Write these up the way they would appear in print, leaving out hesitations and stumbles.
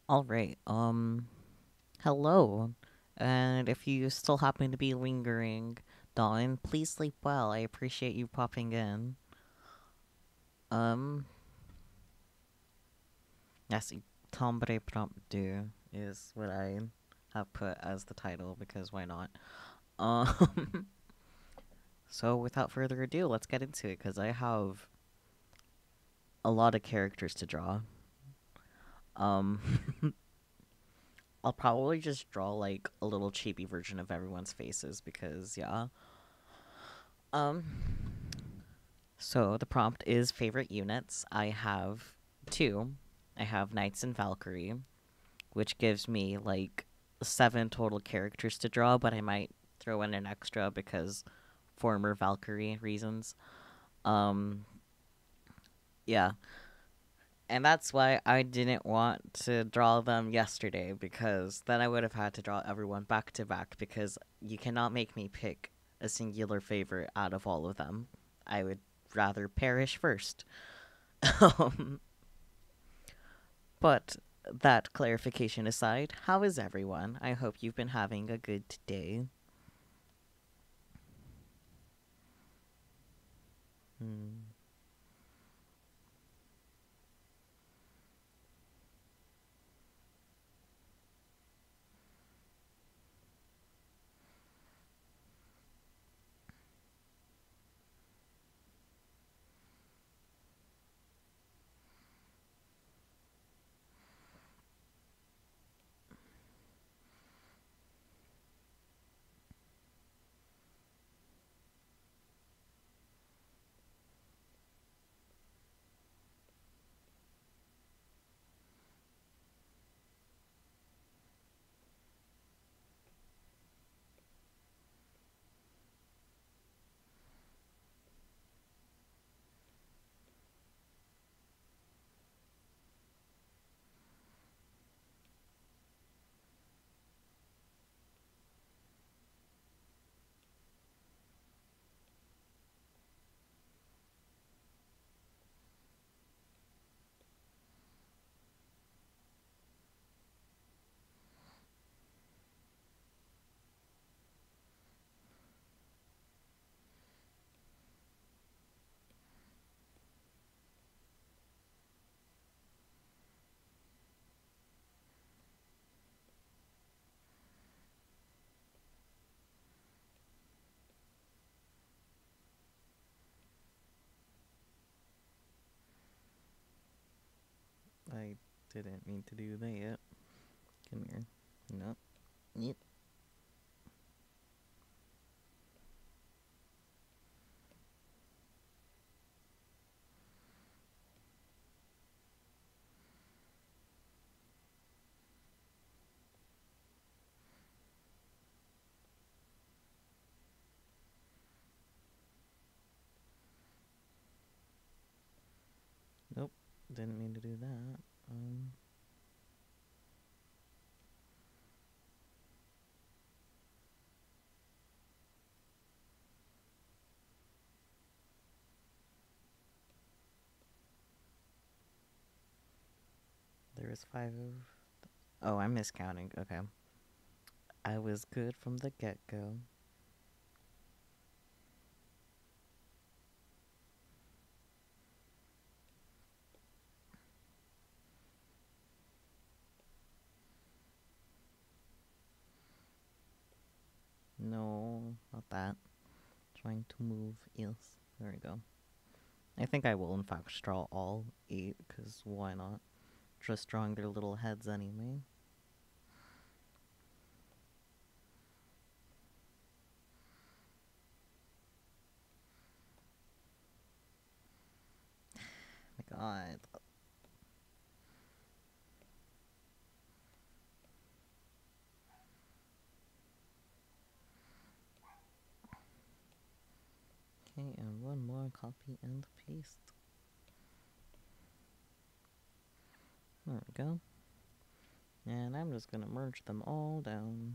All right. Hello. And if you still happen to be lingering, Dawn, please sleep well. I appreciate you popping in. Um, yes, Tombre Promptu is what I have put as the title because why not? Um, so without further ado, let's get into it because I have a lot of characters to draw. Um, I'll probably just draw like a little chibi version of everyone's faces because yeah. Um, So the prompt is favorite units. I have two. I have Knights and Valkyrie, which gives me like seven total characters to draw, but I might throw in an extra because former Valkyrie reasons. Um, yeah. And that's why I didn't want to draw them yesterday because then I would have had to draw everyone back to back because you cannot make me pick a singular favorite out of all of them. I would rather perish first. um, But that clarification aside, how is everyone? I hope you've been having a good day. Hmm. I didn't mean to do that. Come here. No. Yep. Nope. Didn't mean to do that. Um. There was five of. Oh, I'm miscounting. Okay. I was good from the get go. No, not that. Trying to move. Yes. There we go. I think I will, in fact, draw all eight, because why not? Just drawing their little heads anyway. My god. Okay, and one more copy and paste. There we go. And I'm just gonna merge them all down.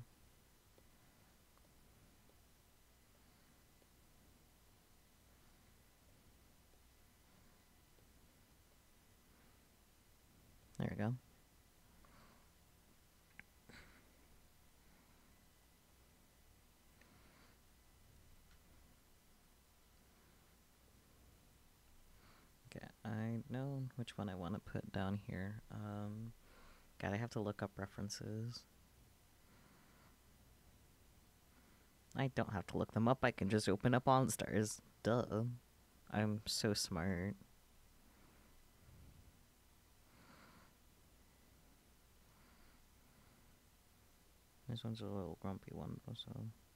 There we go. I know which one I want to put down here. God, I have to look up references. I don't have to look them up. I can just open up OnStars. Duh. I'm so smart. This one's a little grumpy one, so.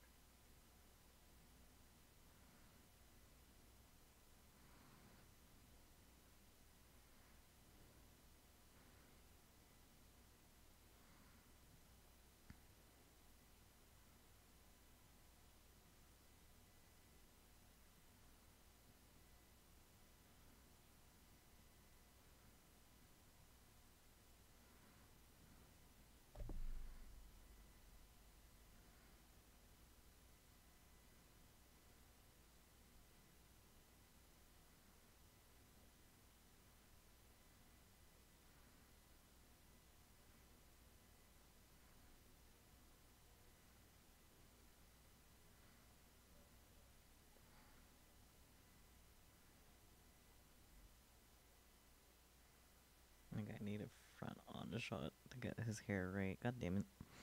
I think I need a front on shot to get his hair right. God damn it.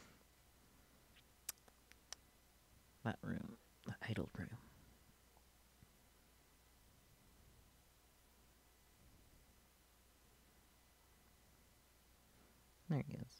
That room. The idle room. There he is.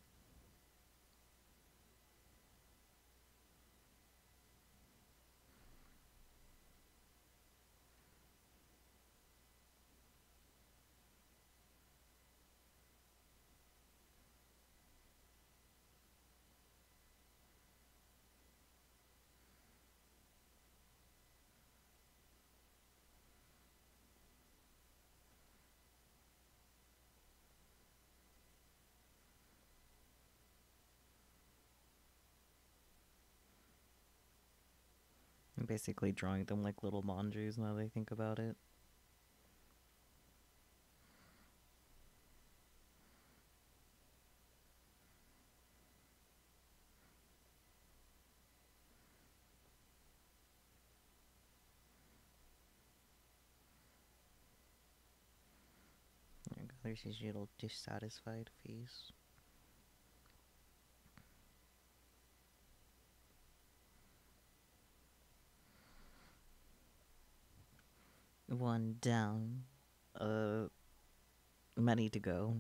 I'm basically drawing them like little manjus now that I think about it. There you go. There's his little dissatisfied face. One down. Many to go.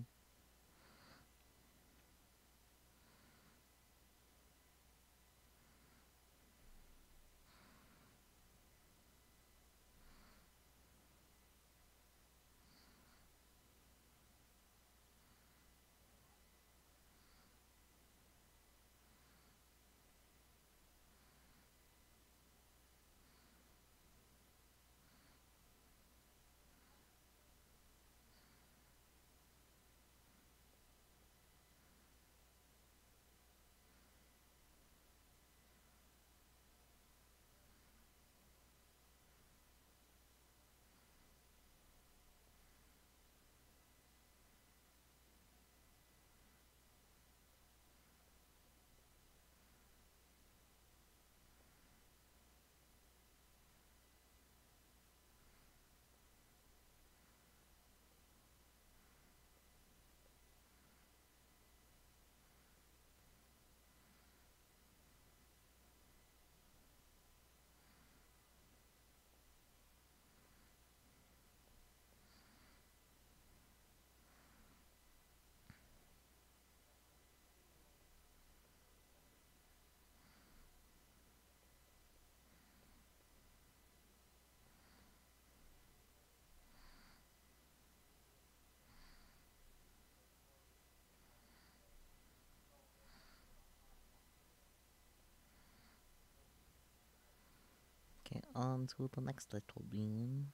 Okay, on to the next little bean.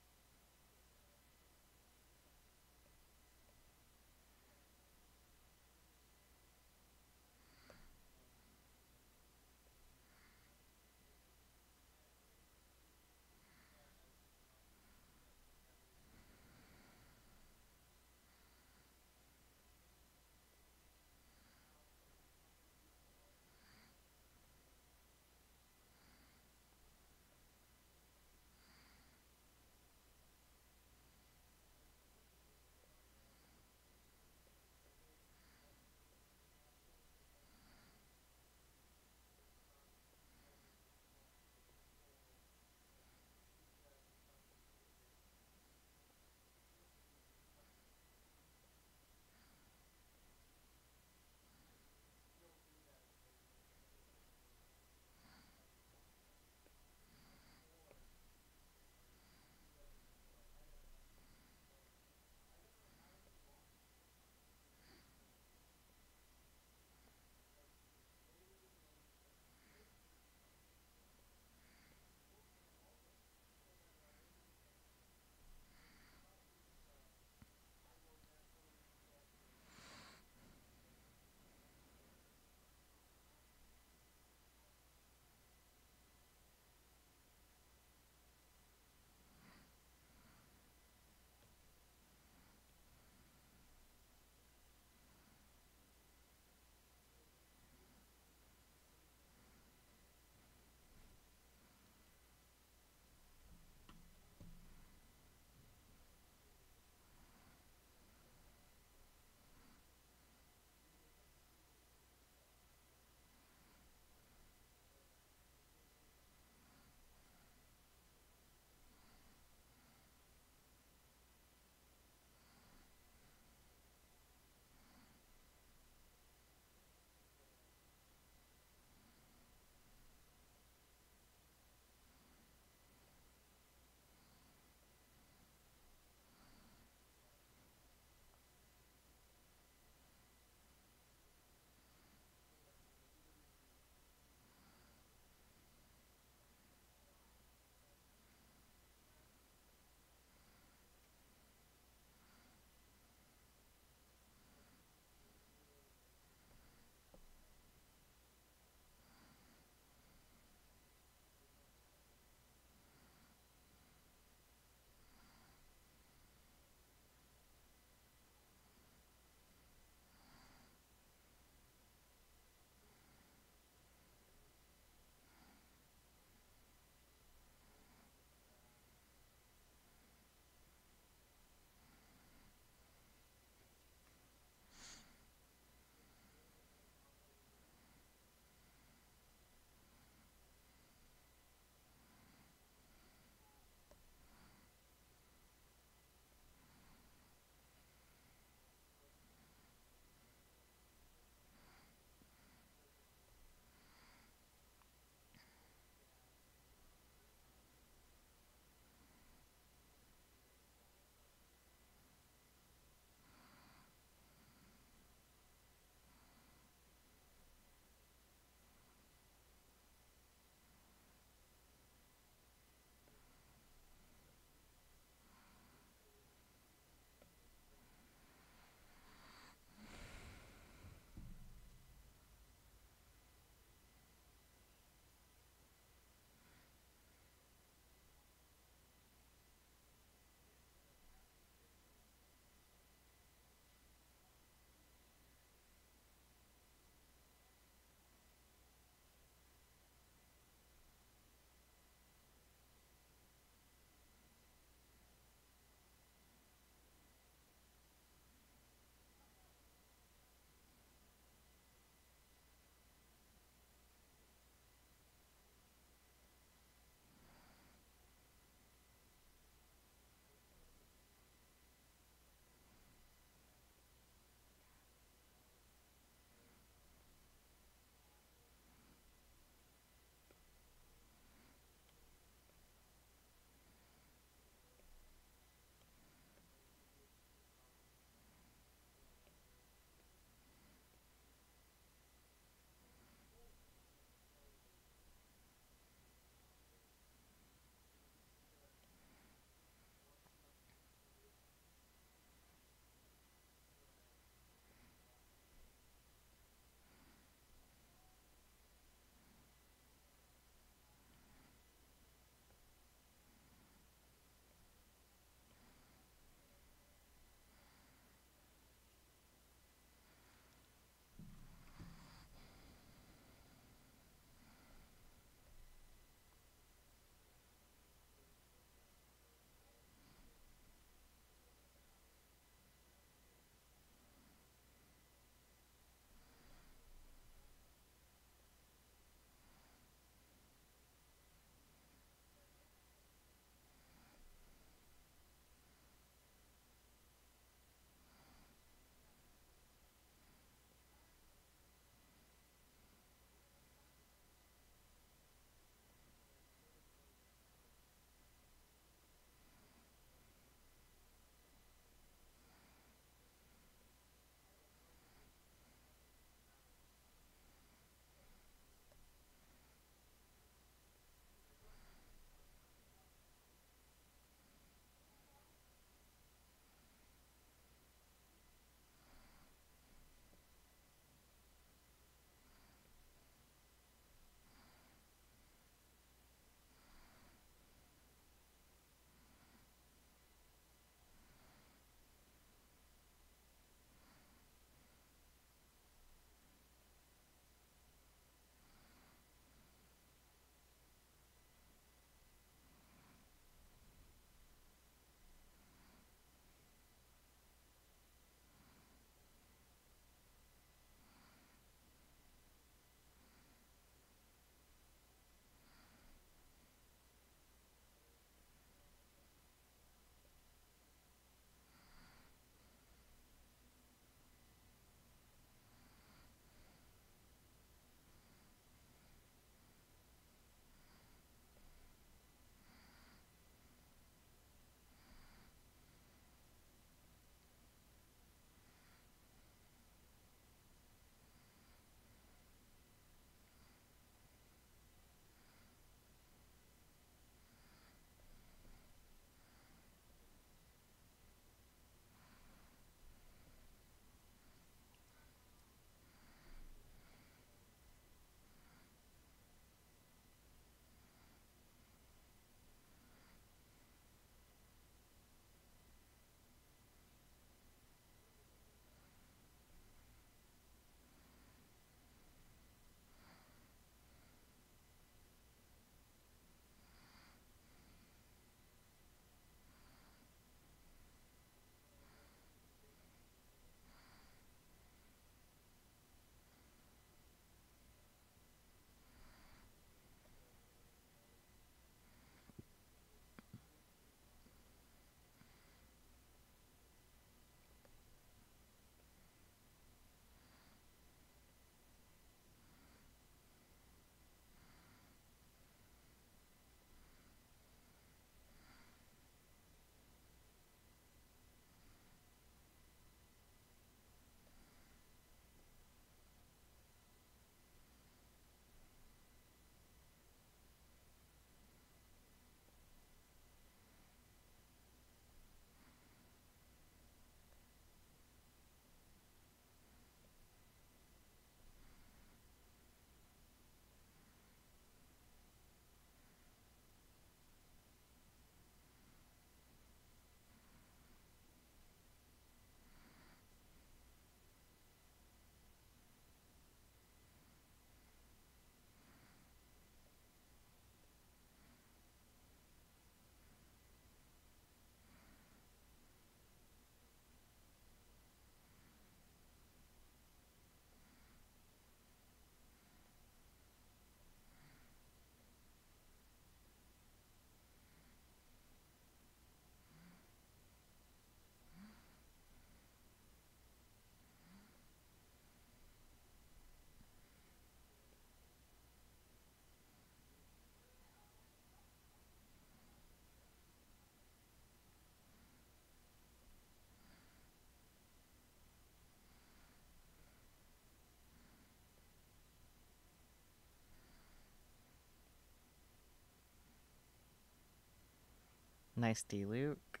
Nice D-Luke.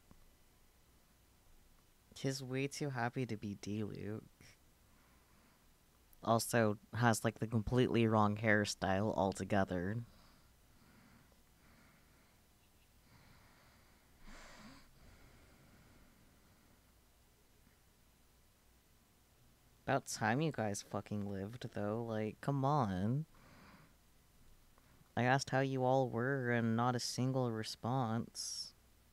He's way too happy to be D-Luke. Also has like the completely wrong hairstyle altogether. About time you guys fucking lived, though. Like, come on. I asked how you all were, and not a single response.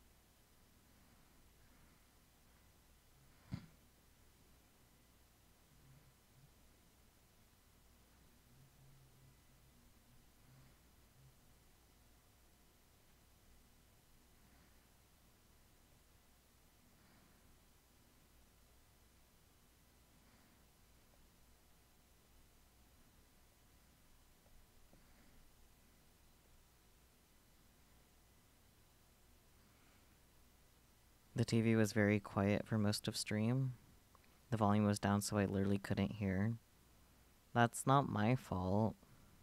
The TV was very quiet for most of stream. The volume was down, so I literally couldn't hear. That's not my fault.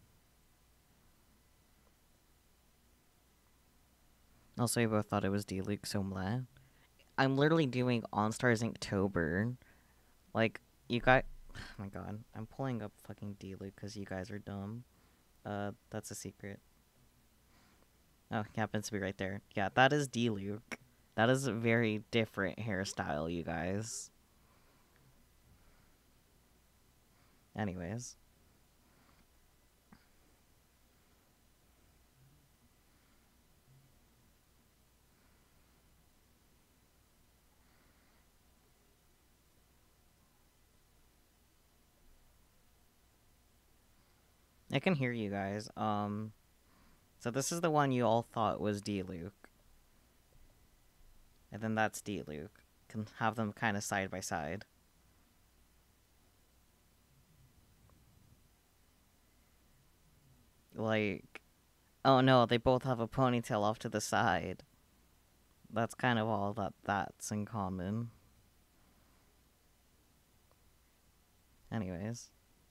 Also, we both thought it was D-Luke, so meh. I'm literally doing OnStars Inktober. Like, you guys... Oh my god. I'm pulling up fucking D-Luke because you guys are dumb. That's a secret. Oh, he happens to be right there. Yeah, that is D-Luke. That is a very different hairstyle, you guys. Anyways. I can hear you guys. So this is the one you all thought was D-Luke. And then that's D-Luke. Can have them kind of side by side. Like, oh no, they both have a ponytail off to the side. That's kind of all that's in common. Anyways.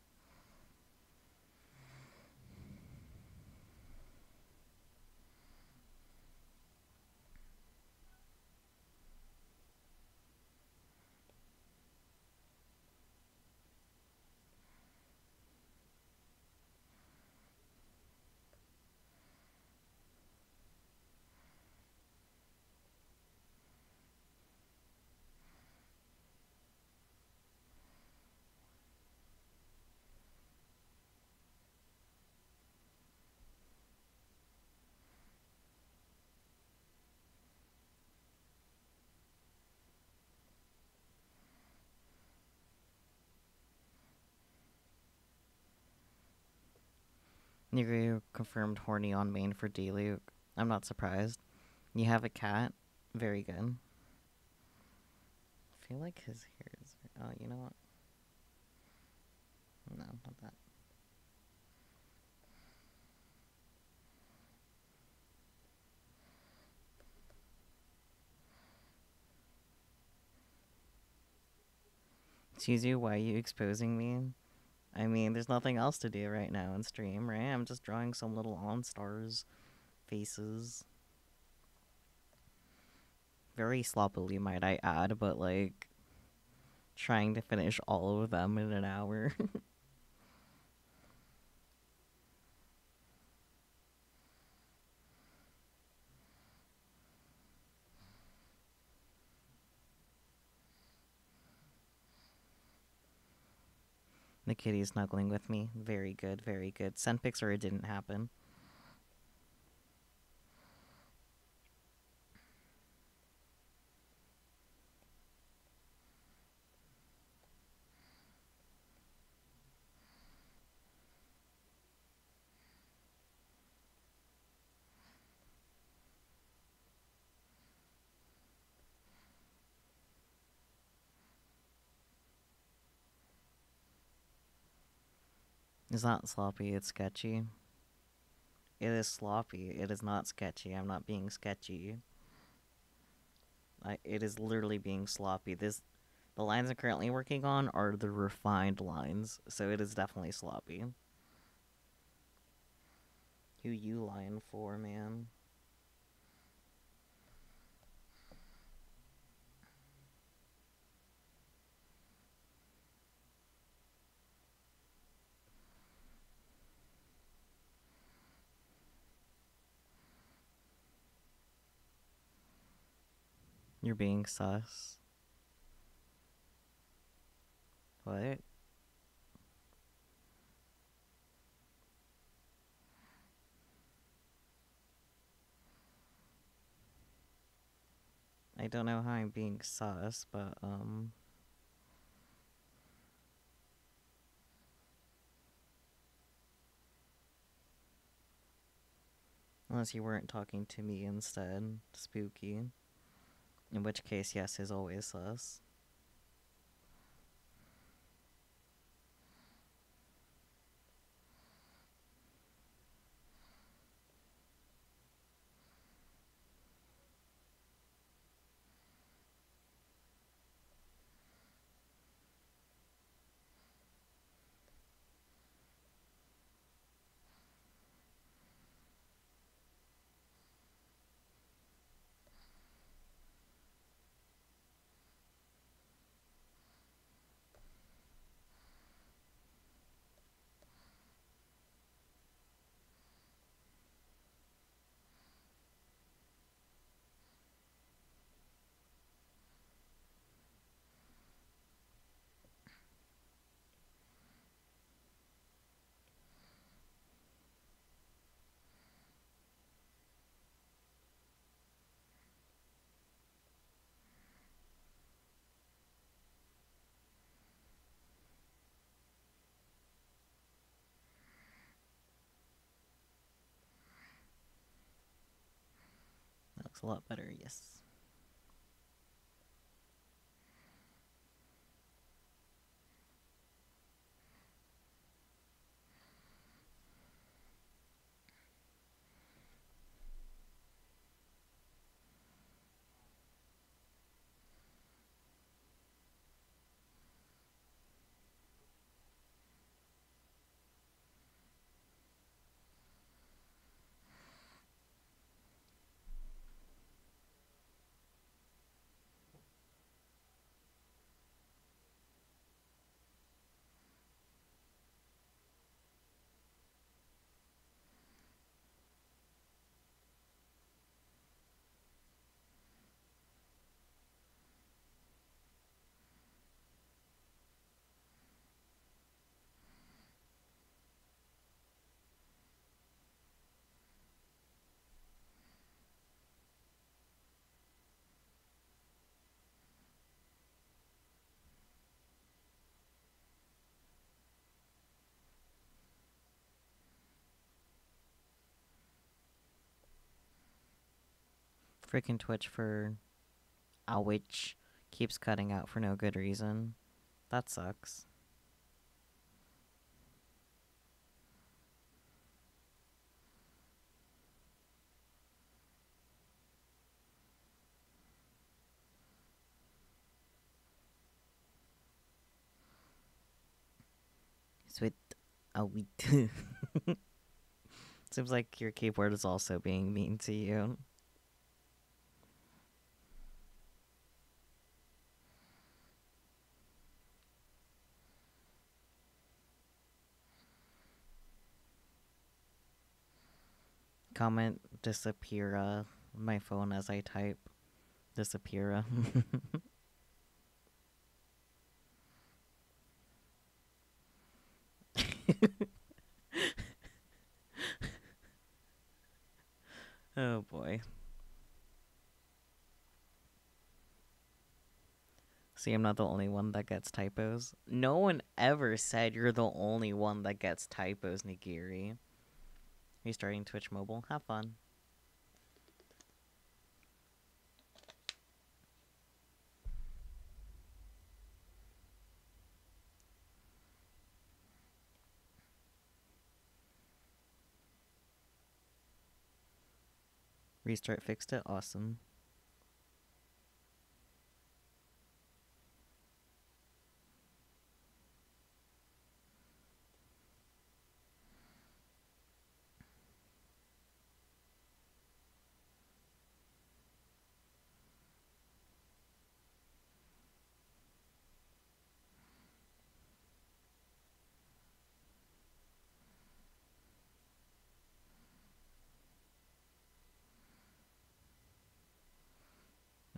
You confirmed horny on main for D-Luke. I'm not surprised. You have a cat? Very good. I feel like his hair is... Oh, you know what? No, not that. Chizu, why are you exposing me? I mean, there's nothing else to do right now in stream, right? I'm just drawing some little OnStars faces. Very sloppily, might I add, but like... Trying to finish all of them in an hour. The kitty snuggling with me. Very good, very good. Send pics or it didn't happen. It's not sloppy, it's sketchy. It is sloppy. It is not sketchy. I'm not being sketchy. It is literally being sloppy. The lines I'm currently working on are the refined lines, so it is definitely sloppy. Who you lying for, man? You're being sus. What? I don't know how I'm being sus, but, unless you weren't talking to me instead. Spooky. In which case, yes is always sus. That looks a lot better, yes. Freaking Twitch for Alwich keeps cutting out for no good reason. That sucks. Sweet. Alwich. Seems like your keyboard is also being mean to you. Comment disappear my phone as I type. Disappear. Oh boy. See, I'm not the only one that gets typos. No one ever said you're the only one that gets typos, Nigiri. Restarting Twitch Mobile. Have fun. Restart fixed it. Awesome.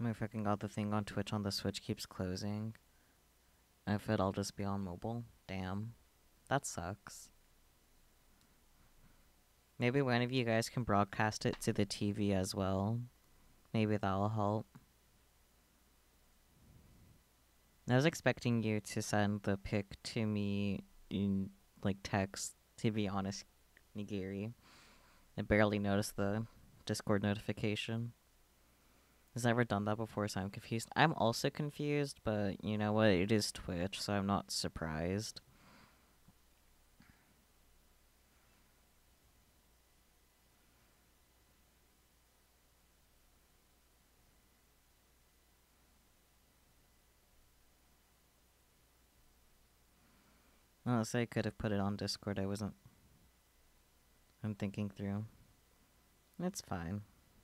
My fucking god, the thing on Twitch on the Switch keeps closing. If it, I'll just be on mobile. Damn. That sucks. Maybe one of you guys can broadcast it to the TV as well. Maybe that'll help. I was expecting you to send the pic to me in, like, text, to be honest, Nigiri. I barely noticed the Discord notification. I've never done that before, so I'm confused. I'm also confused, but you know what? It is Twitch, so I'm not surprised. Honestly, I could have put it on Discord. I'm thinking through. It's fine.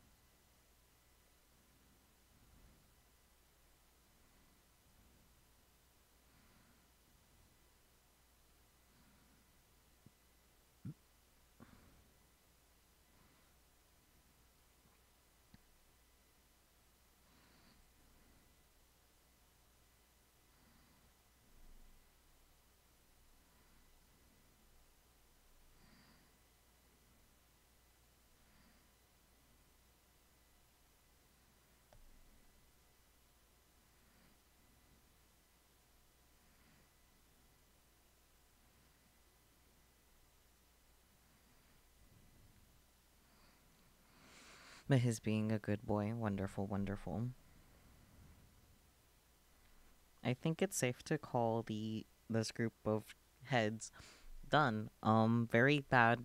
But his being a good boy, wonderful, wonderful. I think it's safe to call this group of heads done. Very bad.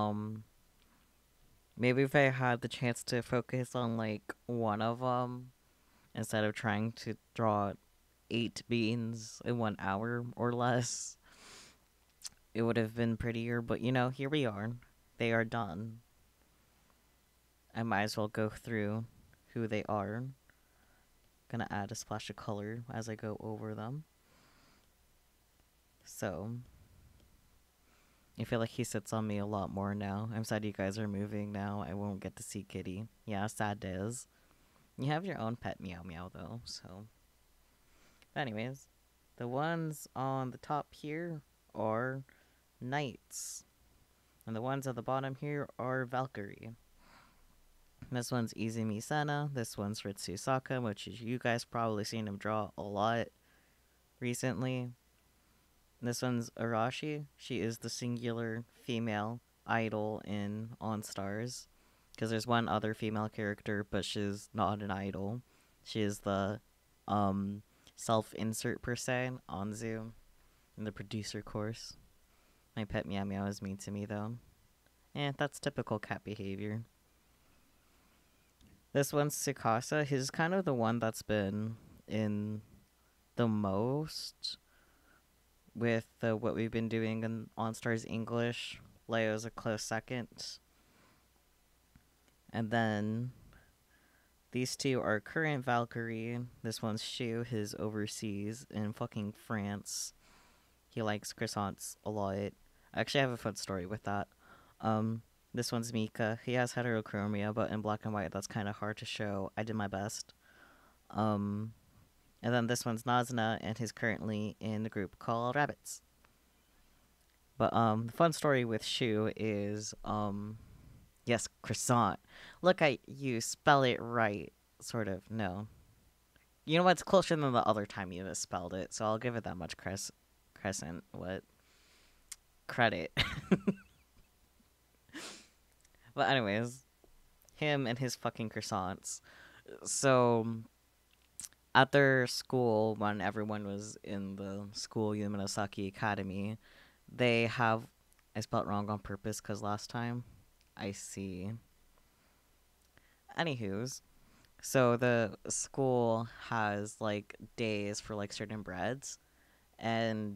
Maybe if I had the chance to focus on like one of them instead of trying to draw 8 beans in 1 hour or less, it would have been prettier. But you know, here we are. They are done. I might as well go through who they are. Gonna add a splash of color as I go over them. So, I feel like he sits on me a lot more now. I'm sad you guys are moving now. I won't get to see Kitty. Yeah, sad days. You have your own pet Meow Meow though, so. But anyways, the ones on the top here are Knights. And the ones at the bottom here are Valkyrie. This one's Izumi Sena. This one's Ritsu Saka, which is, you guys probably seen him draw a lot recently. This one's Arashi. She is the singular female idol in On Stars. Because there's one other female character, but she's not an idol. She is the self-insert per se, Anzu, in the producer course. My pet Meow Meow is mean to me though. That's typical cat behavior. This one's Tsukasa. He's kind of the one that's been in the most with what we've been doing in On Stars English. Leo's a close second. And then these two are current Valkyrie. This one's Shu. His overseas in fucking France. He likes croissants a lot. Actually, I have a fun story with that. This one's Mika. He has heterochromia, but in black and white, that's kind of hard to show. I did my best. And then this one's Nazna, and he's currently in the group called Rabbits. But, the fun story with Shu is, yes, croissant. Look at you, spell it right. Sort of, no. You know what's closer than the other time you misspelled it, so I'll give it that much crescent. What? Credit. But anyways, him and his fucking croissants. So, at their school, when everyone was in the school, Yumenosaki Academy, they have... I spelled wrong on purpose because last time. I see. Anywho's, so the school has, like, days for, like, certain breads. And,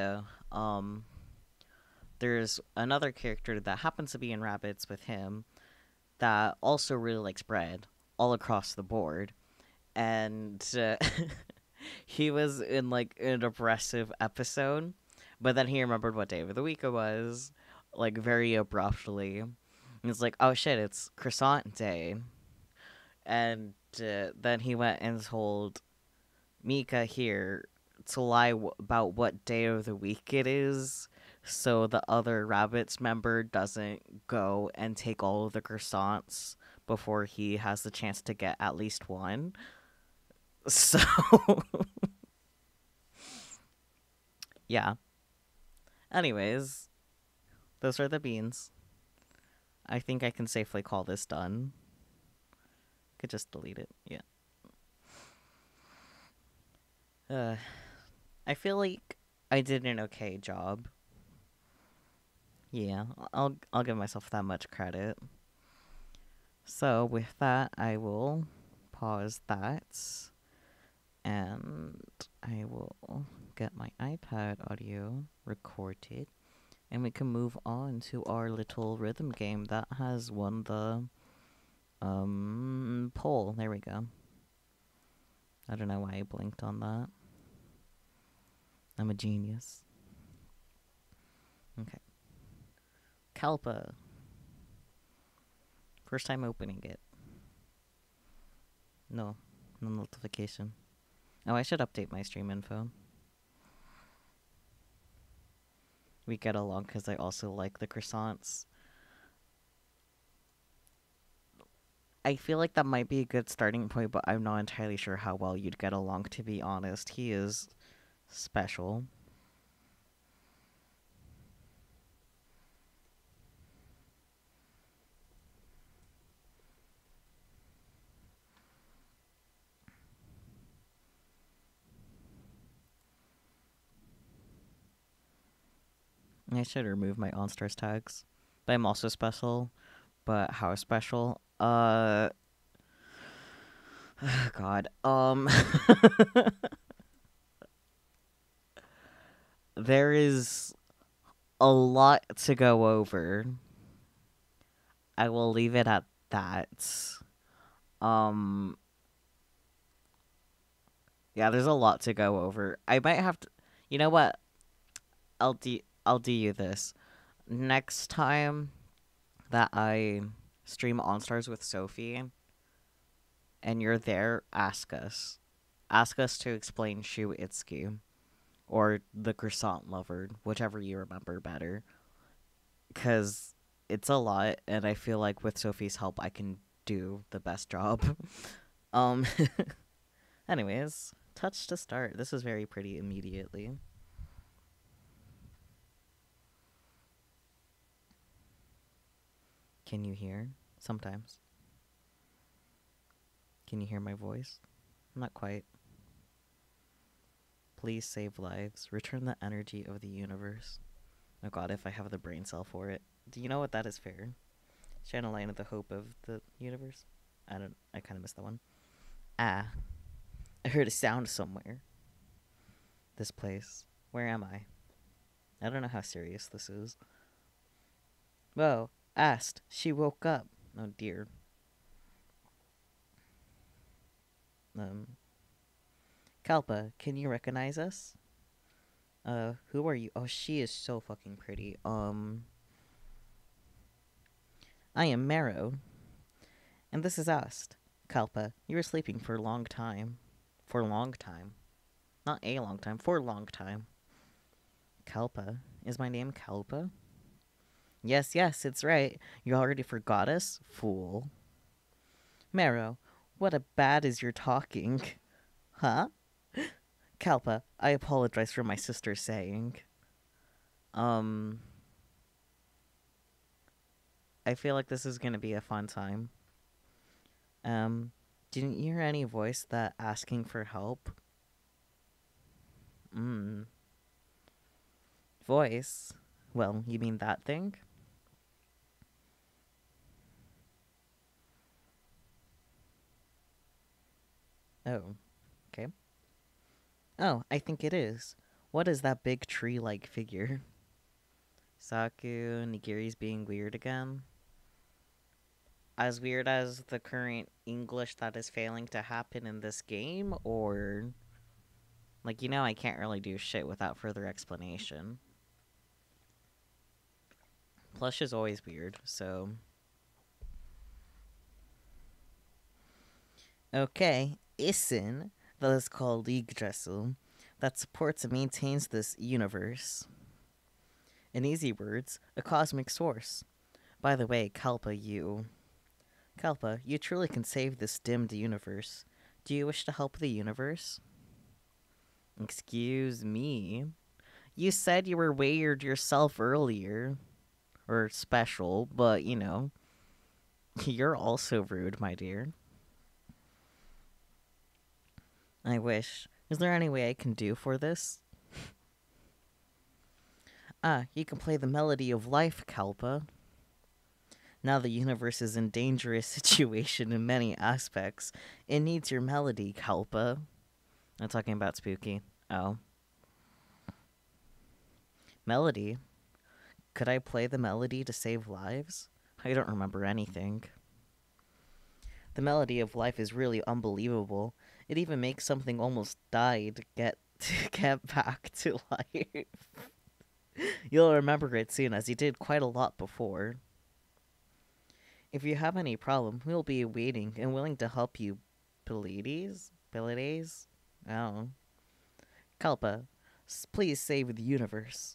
there's another character that happens to be in Rabbits with him that also really likes bread all across the board. And he was in like an oppressive episode, but then he remembered what day of the week it was, like very abruptly. And it's like, oh shit, it's croissant day. And then he went and told Mika here to lie about what day of the week it is, so the other rabbits member doesn't go and take all of the croissants before he has the chance to get at least one. So, yeah. Anyways, those are the beans. I think I can safely call this done. Could just delete it. Yeah. I feel like I did an okay job. Yeah, I'll give myself that much credit. So with that, I will pause that, and I will get my iPad audio recorded, and we can move on to our little rhythm game that has won the poll. There we go. I don't know why I blinked on that. I'm a genius. Okay. Kalpa. First time opening it. No notification. Oh, I should update my stream info. We get along because I also like the croissants. I feel like that might be a good starting point, but I'm not entirely sure how well you'd get along, to be honest. He is special. I should remove my OnStars tags. But I'm also special. But how special? God. There is a lot to go over. I will leave it at that. Um, yeah, there's a lot to go over. I might have to. You know what? I'll do you this. Next time that I stream OnStars with Sophie and you're there, ask us. Ask us to explain Shu Itsuki or the Croissant Lover, whichever you remember better. Because it's a lot, and I feel like with Sophie's help, I can do the best job. um, anyways, touch to start. This is very pretty immediately. Can you hear? Sometimes. Can you hear my voice? Not quite. Please save lives. Return the energy of the universe. Oh god, if I have the brain cell for it. Do you know what that is fair? Channeling the hope of the universe? I kind of missed that one. Ah. I heard a sound somewhere. This place. Where am I? I don't know how serious this is. Whoa. Asked. She woke up. Oh dear. Kalpa, can you recognize us? Who are you? Oh, she is so fucking pretty. I am Marrow, and this is Ast. Kalpa, you were sleeping for a long time. For a long time. Not a long time, for a long time. Kalpa? Is my name Kalpa? Yes, it's right. You already forgot us? Fool. Marrow, what a bad is your talking. Huh? Kalpa, I apologize for my sister saying. I feel like this is gonna be a fun time. Didn't you hear any voice that asking for help? Voice? Well, you mean that thing? Oh, okay. Oh, I think it is. What is that big tree-like figure? Saku, Nigiri's being weird again? As weird as the current English that is failing to happen in this game, or... Like, I can't really do shit without further explanation. Plush is always weird, so... Okay, Isin, that is called Yggdrasil, that supports and maintains this universe. In easy words, a cosmic source. By the way, Kalpa, you truly can save this dimmed universe. Do you wish to help the universe? Excuse me. You said you were weird yourself earlier. Or special, but you know, you're also rude, my dear. I wish. Is there any way I can do for this? Ah, you can play the melody of life, Kalpa. Now the universe is in dangerous situation in many aspects. It needs your melody, Kalpa. I'm talking about Spooky. Oh. Melody? Could I play the melody to save lives? I don't remember anything. The melody of life is really unbelievable. It even makes something almost die to get back to life. You'll remember it soon, as you did quite a lot before. If you have any problem, we'll be waiting and willing to help you. Pleiades? Pleiades? Oh. Kalpa, please save the universe.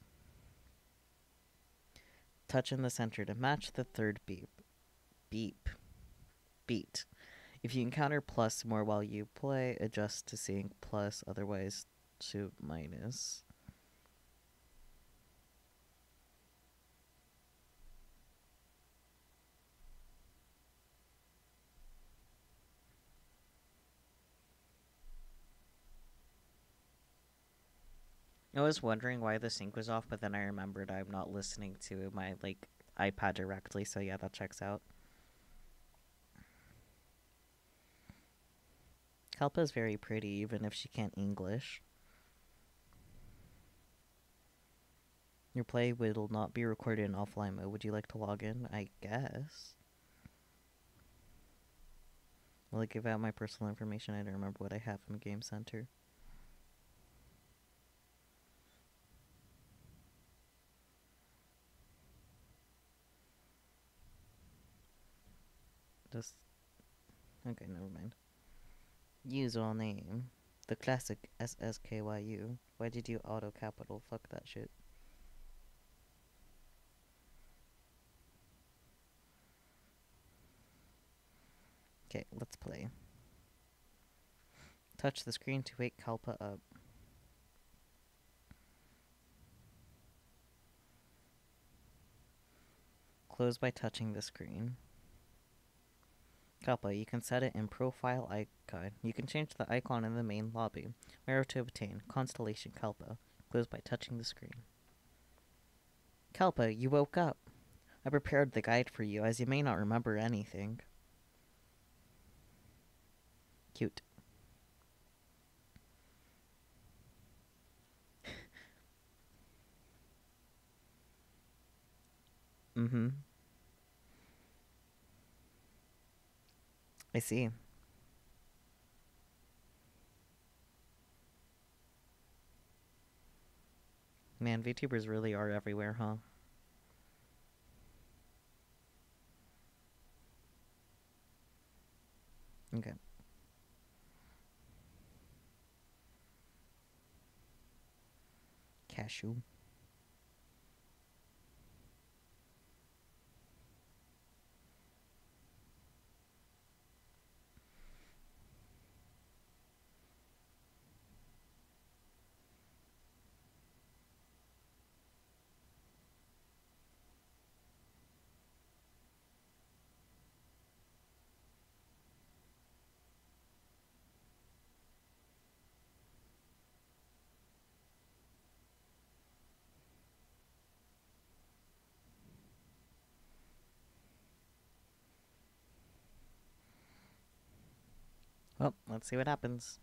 Touch in the center to match the third beep. Beep. Beat. If you encounter plus more while you play, adjust to seeing plus, otherwise to minus. I was wondering why the sync was off, but then I remembered I'm not listening to my iPad directly, so yeah, that checks out. Kalpa's very pretty, even if she can't English. Your play will not be recorded in offline mode. Would you like to log in? I guess. Will it give out my personal information? I don't remember what I have from Game Center. Just... Okay, never mind. Use all name. The classic SSKYU. Why did you auto capital? Fuck that shit. Okay, let's play. Touch the screen to wake Kalpa up. Close by touching the screen. Kalpa, you can set it in profile icon. You can change the icon in the main lobby. Where to obtain? Constellation Kalpa. Close by touching the screen. Kalpa, you woke up. I prepared the guide for you, as you may not remember anything. Cute. Mm-hmm. I see. Man, VTubers really are everywhere, huh? Okay. Cashew. Well, let's see what happens.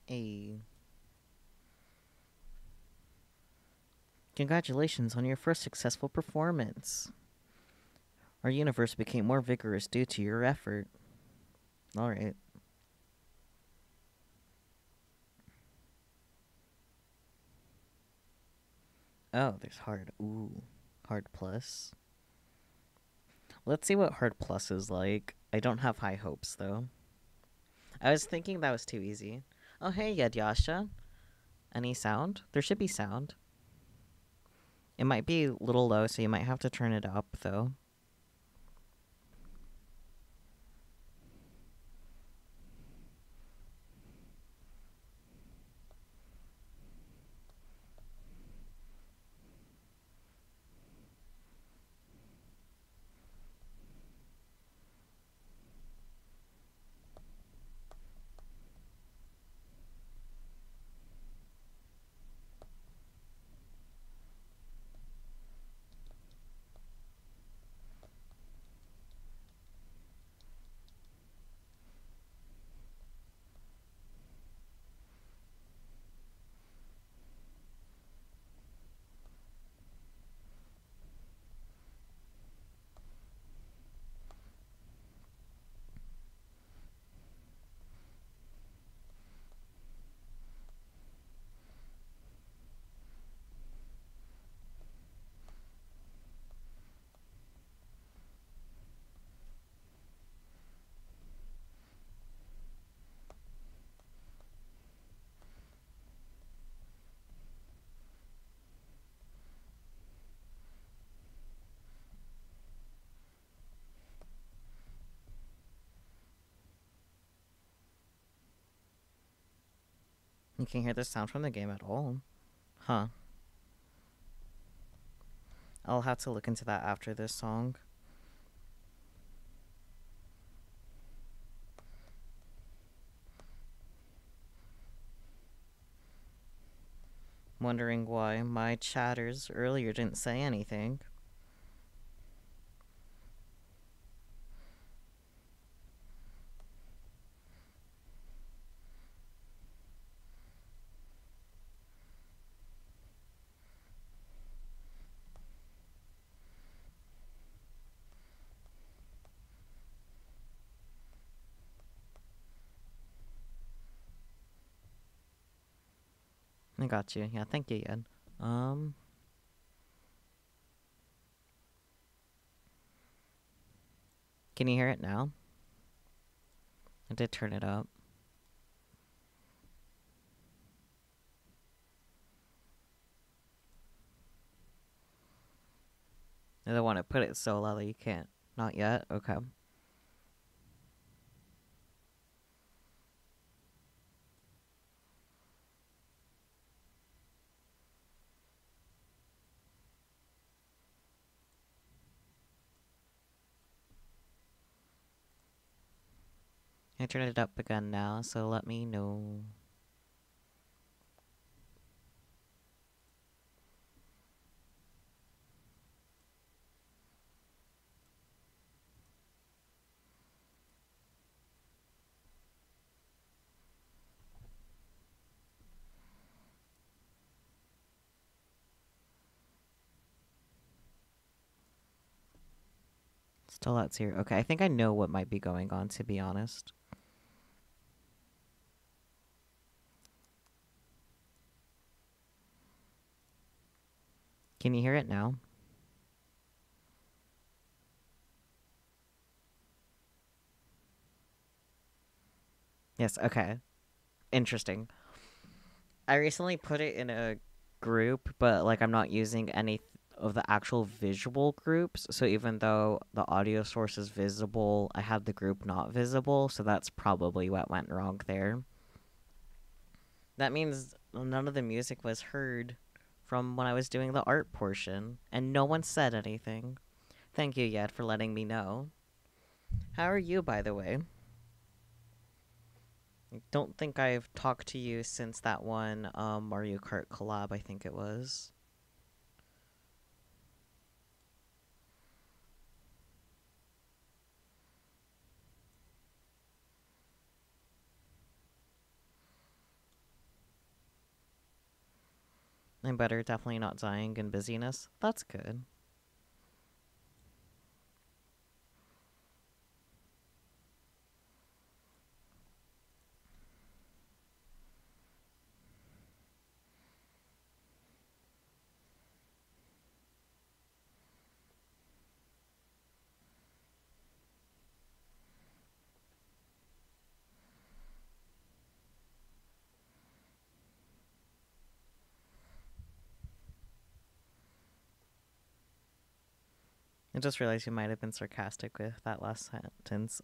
A. Congratulations on your first successful performance. Our universe became more vigorous due to your effort. Alright. Oh, there's hard. Ooh. Hard plus. Let's see what hard plus is like. I don't have high hopes, though. I was thinking that was too easy. Oh, hey, Yadyasha. Any sound? There should be sound. It might be a little low, so you might have to turn it up, though. You can't hear the sound from the game at all. Huh. I'll have to look into that after this song. Wondering why my chatters earlier didn't say anything. I got you. Yeah, thank you, Yen. Can you hear it now? I did turn it up. I don't want to put it so loud that you can't. Not yet? Okay. I turned it up again now, so let me know. Still out here. Okay, I think I know what might be going on, to be honest. Can you hear it now? Yes, okay. Interesting. I recently put it in a group, but like I'm not using any of the actual visual groups. So even though the audio source is visible, I had the group not visible, so that's probably what went wrong there. That means none of the music was heard from when I was doing the art portion, and no one said anything. Thank you, Yet, for letting me know. How are you, by the way? I don't think I've talked to you since that one Mario Kart collab, I think it was. I'm better, definitely not dying in busyness. That's good. I just realized you might have been sarcastic with that last sentence.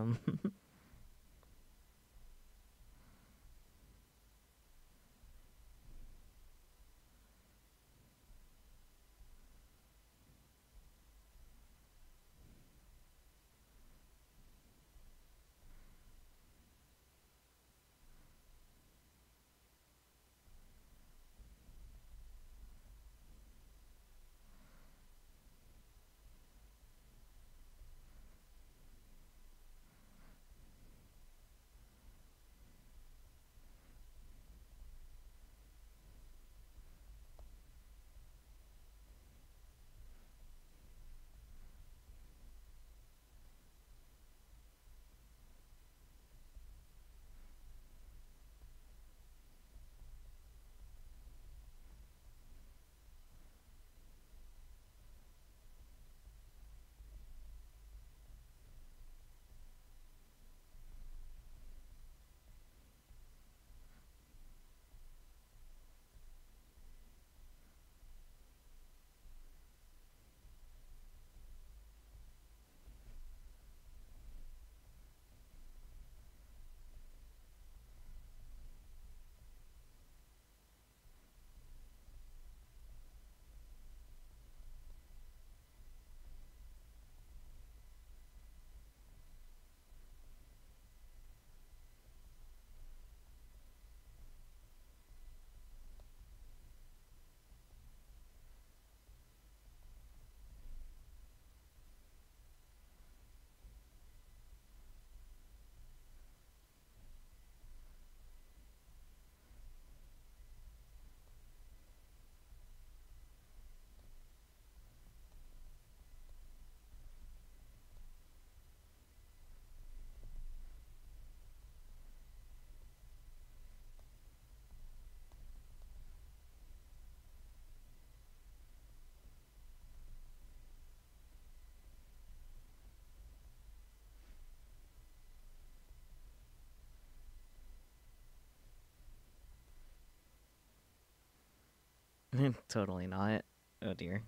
Totally not. Oh dear.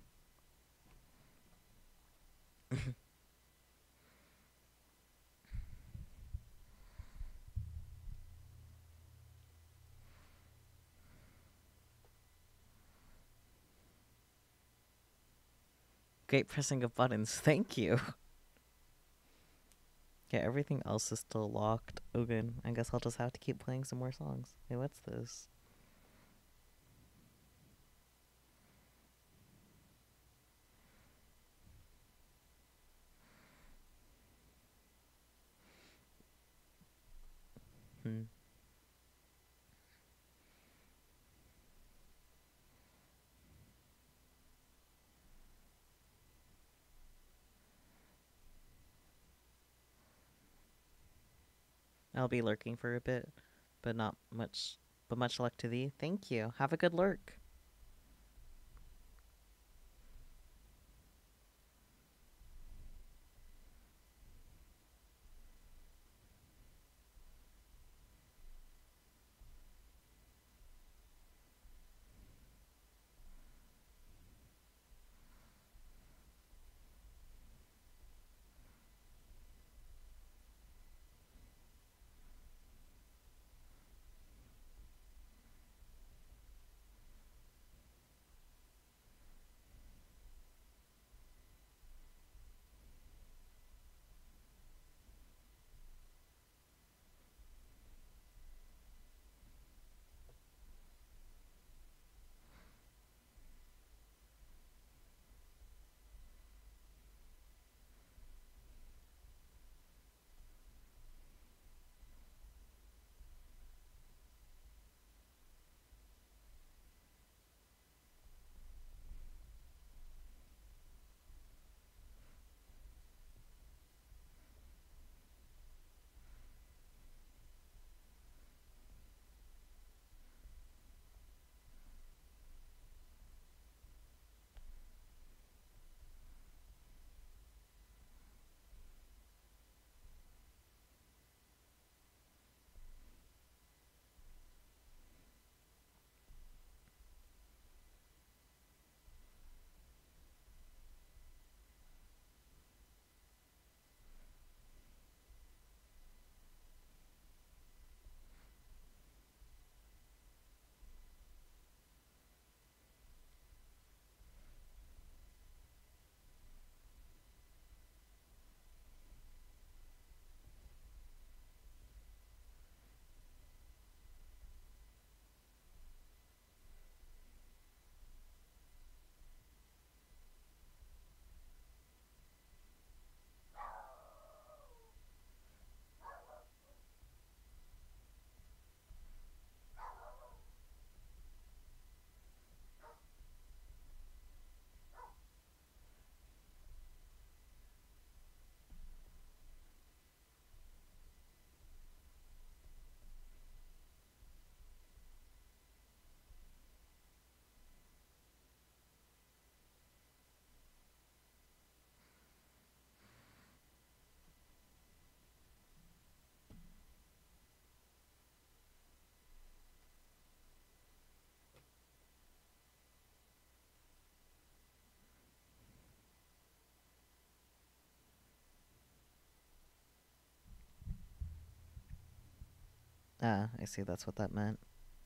Great pressing of buttons. Thank you. Yeah, everything else is still locked. Oh, good. I guess I'll just have to keep playing some more songs. Hey, what's this? Hmm. I'll be lurking for a bit, but not much. But much luck to thee. Thank you. Have a good lurk. Ah, I see, that's what that meant.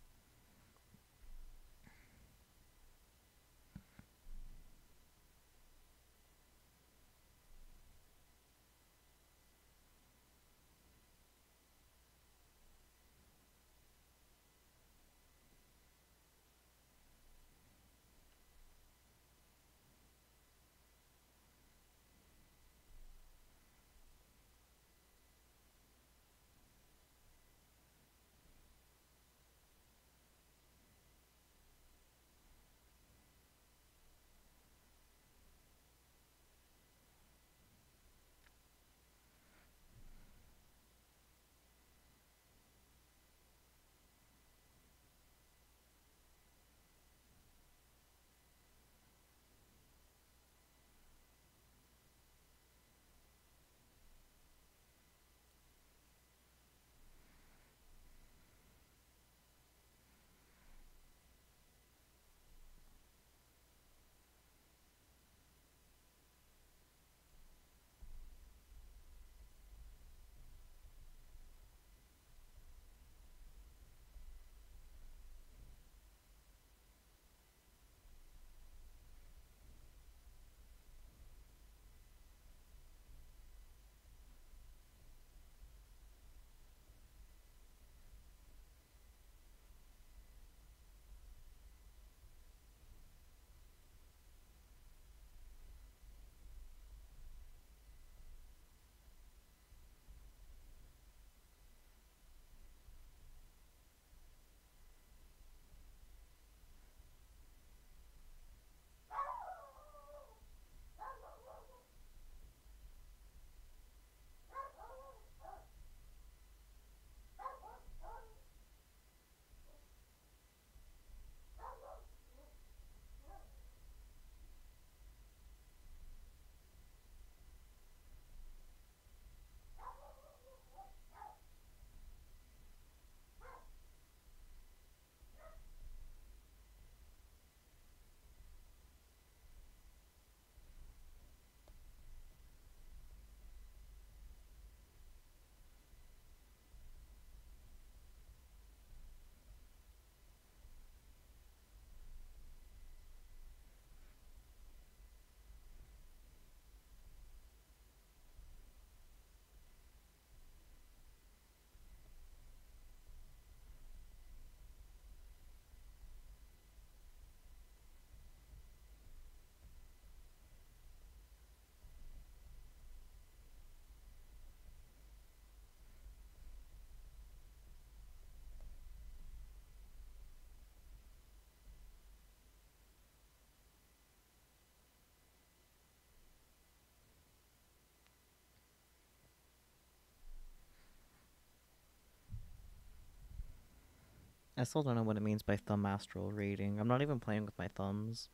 I still don't know what it means by thumb astral reading. I'm not even playing with my thumbs.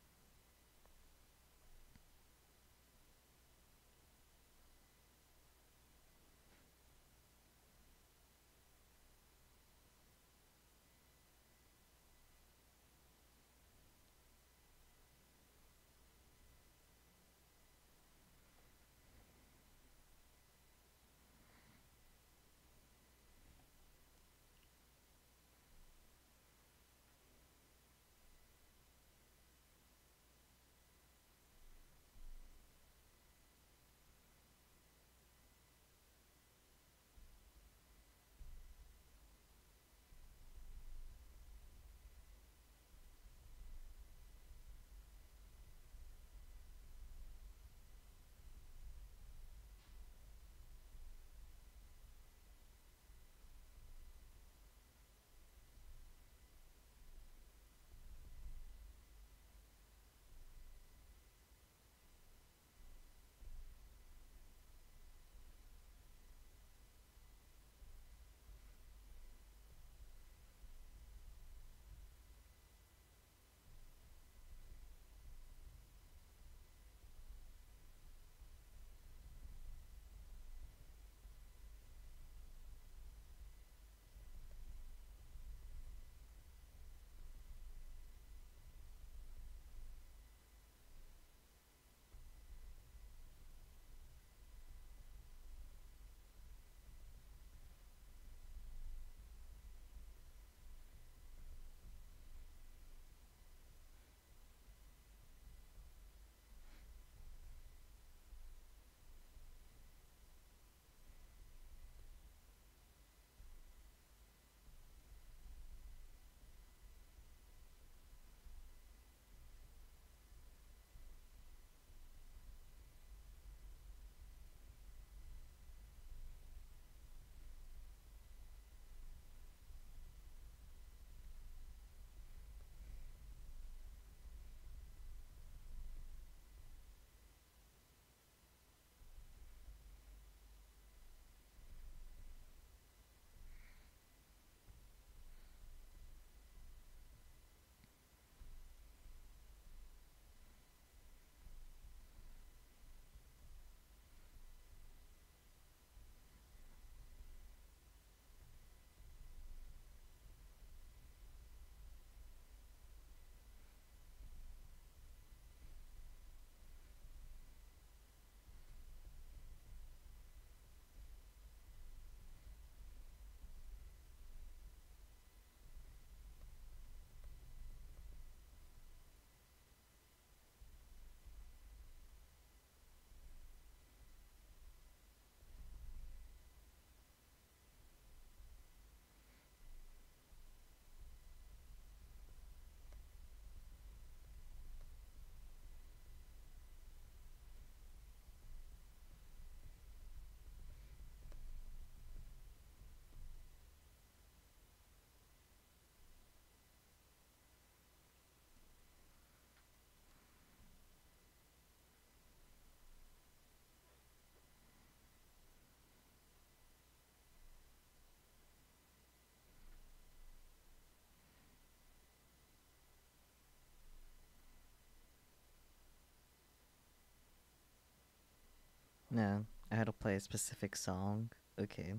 No, I had to play a specific song. Okay.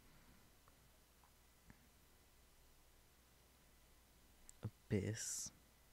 Abyss.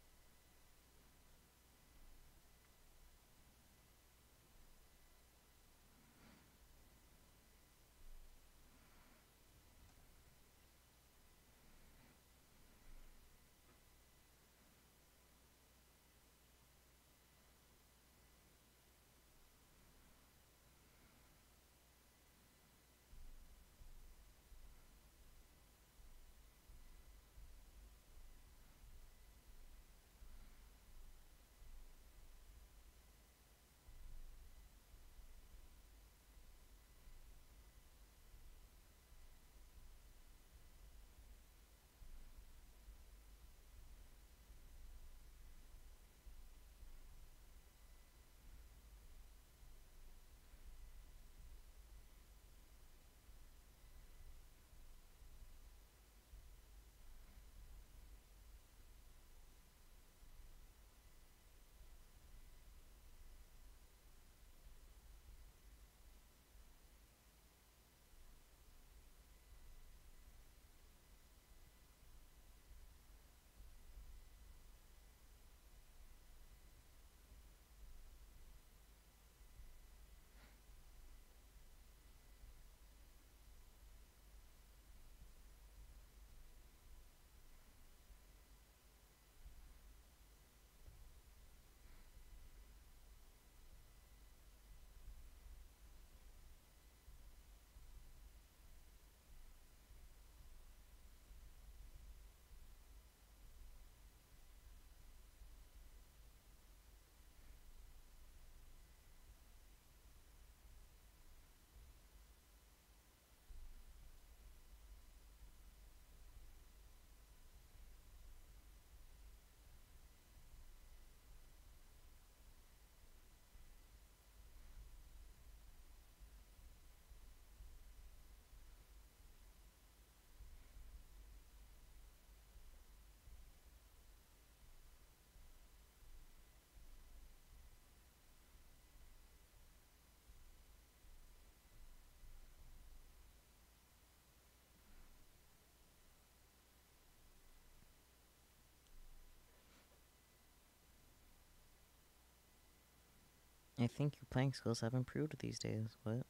I think your playing skills have improved these days. What?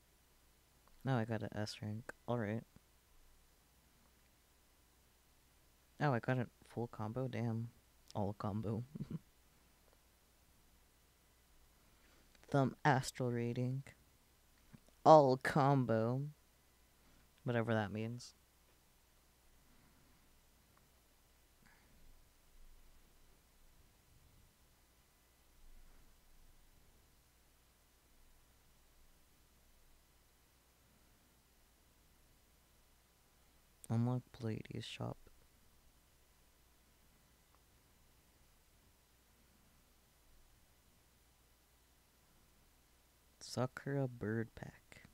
No, I got an S rank. Alright. Oh, I got a full combo? Damn. All combo. Thumb astral rating. All combo. Whatever that means. Unlock Palladius shop. Sakura bird pack.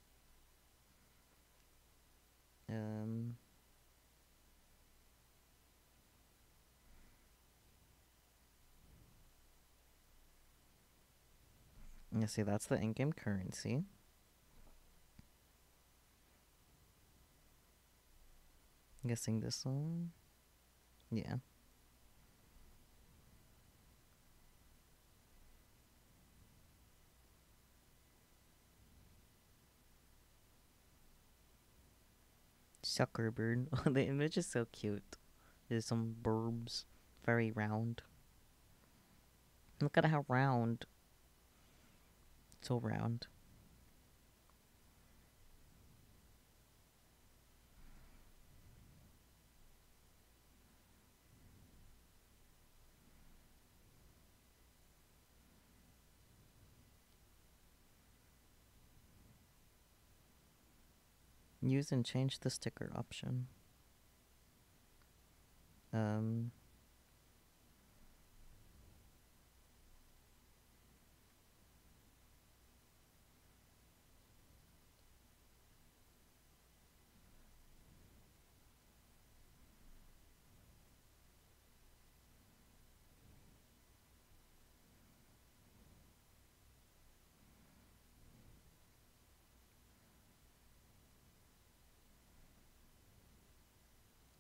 You see, that's the in-game currency. I'm guessing this one. Yeah. Sucker bird. The image is so cute. There's some burbs. Very round. Look at how round. So round. Use and change the sticker option.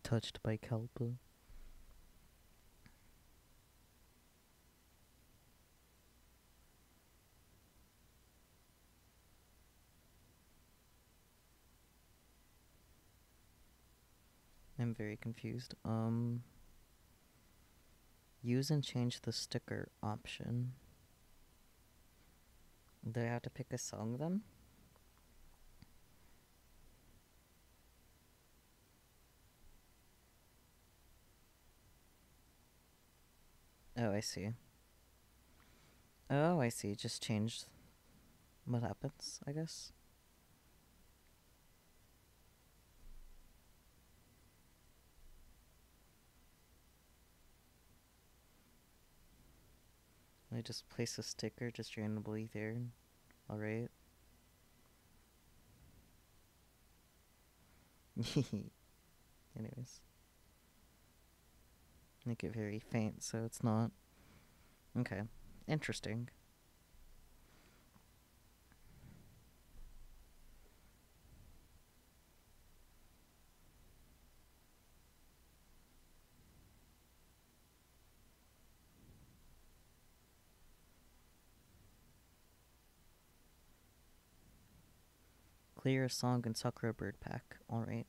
touched by Kelpa. I'm very confused. Use and change the sticker option. Do I have to pick a song then? Oh, I see. Oh, I see. Just change what happens, I guess. I just place a sticker just randomly there. Alright. Anyways. Make it very faint so it's not. Okay. Interesting. Clear a song in Sakura Bird Pack. Alright.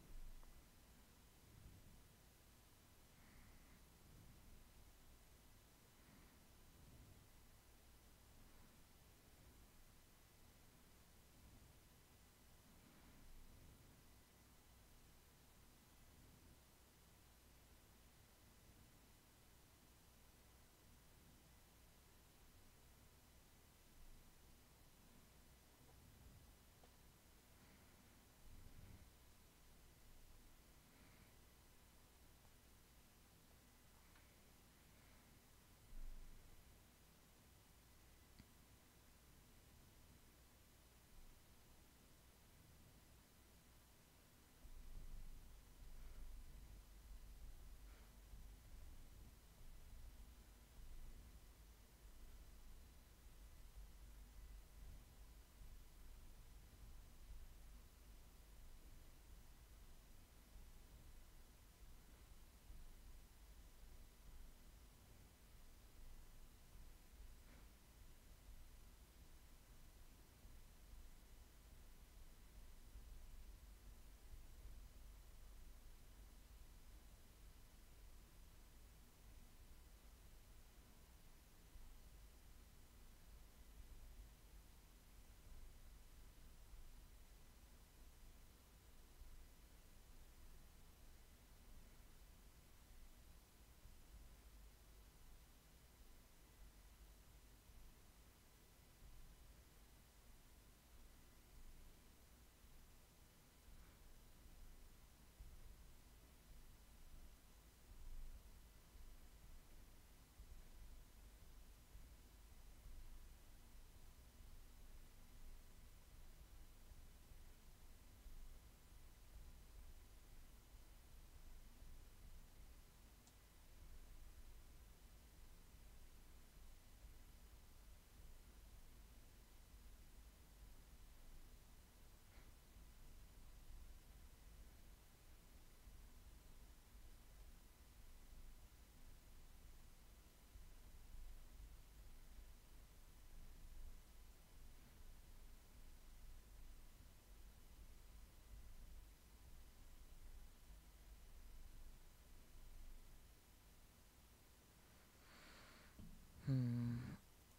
Hmm.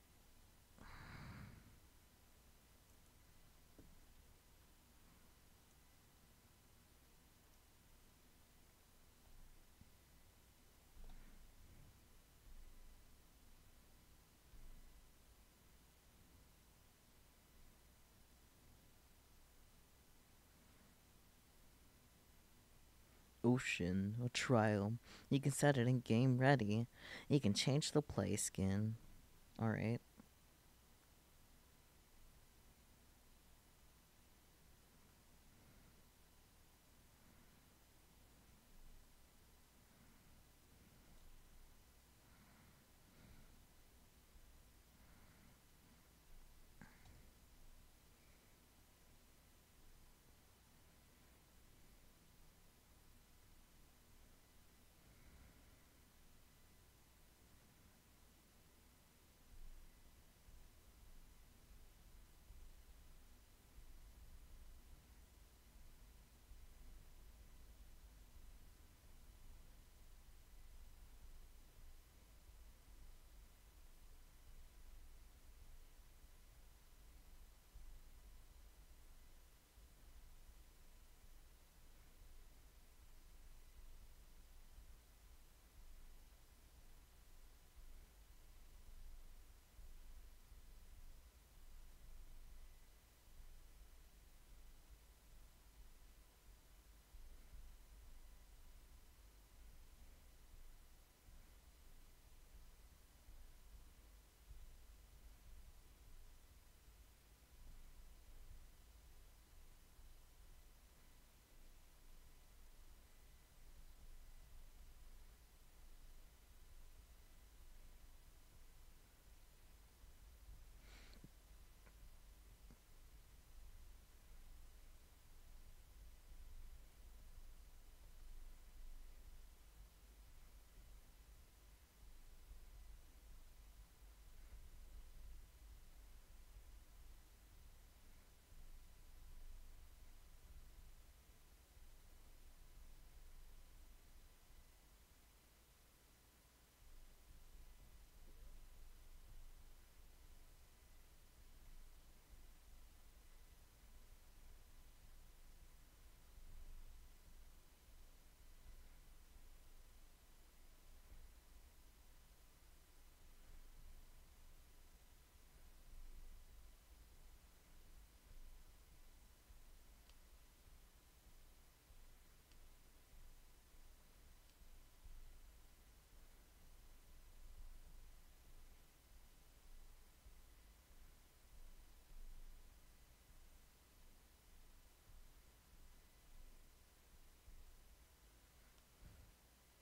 Ocean, a trial. You can set it in game ready. You can change the play skin. Alright.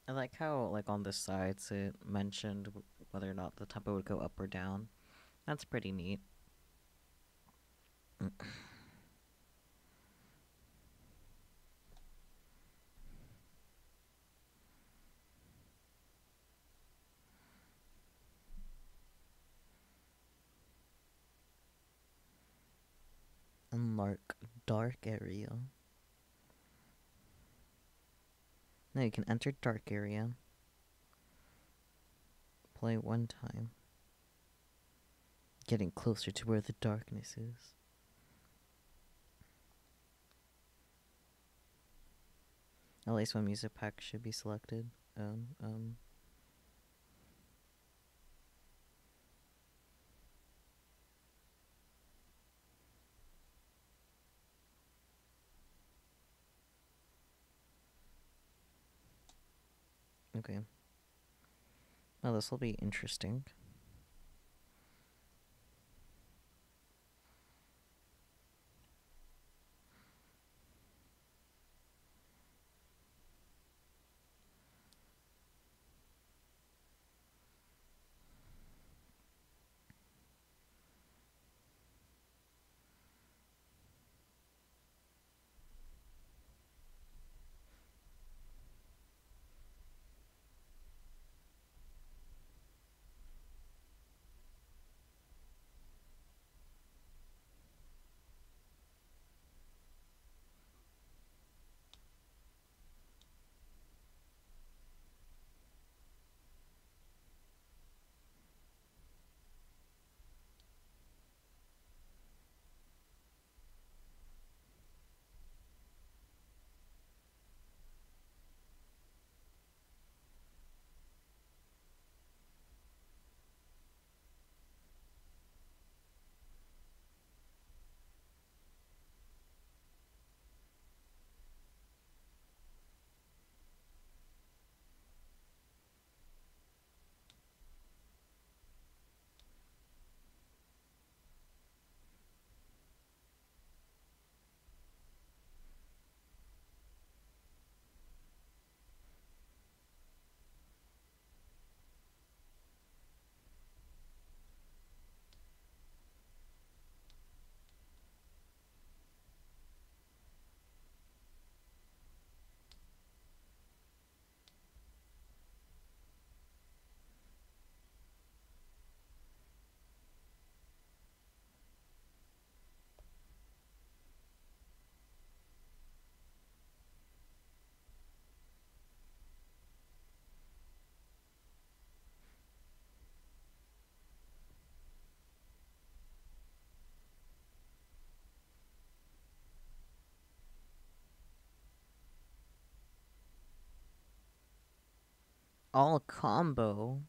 I like how, like, on the sides it mentioned whether or not the tempo would go up or down. That's pretty neat. Unmark dark area. No, you can enter dark area. Play one time. Getting closer to where the darkness is. At least one music pack should be selected. Okay. Well, this will be interesting. All combo.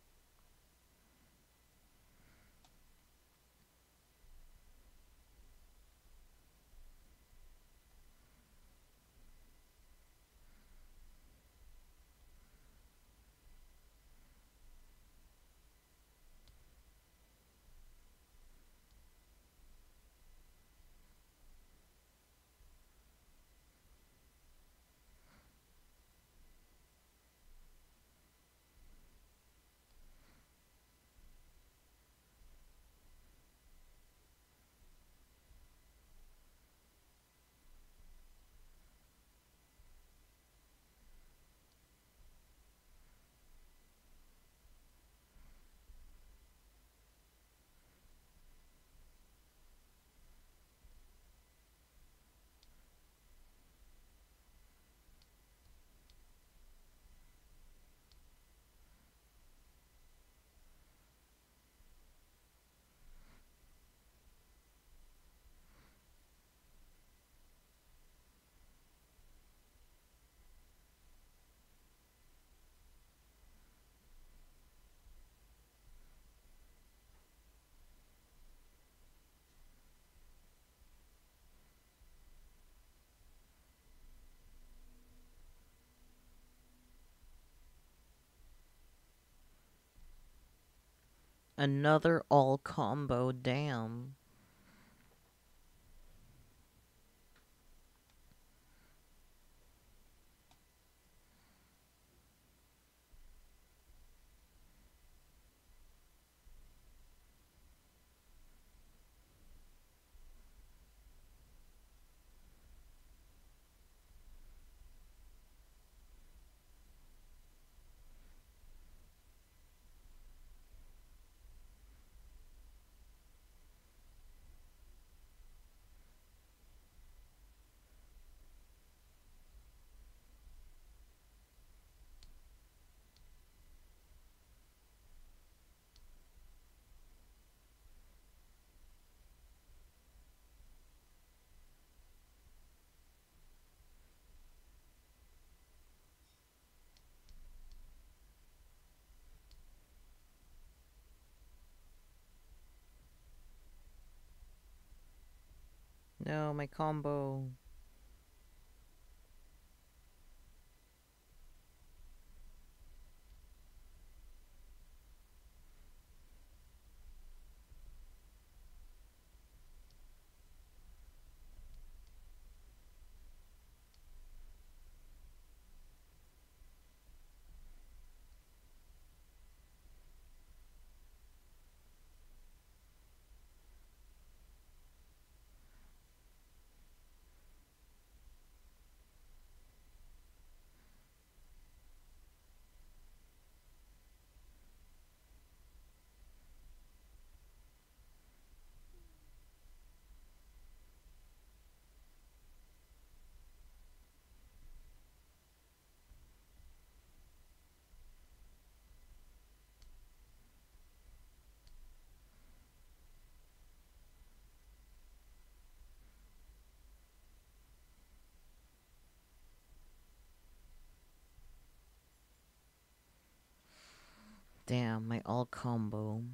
Another all combo, damn. No, my combo. Damn, my all combo.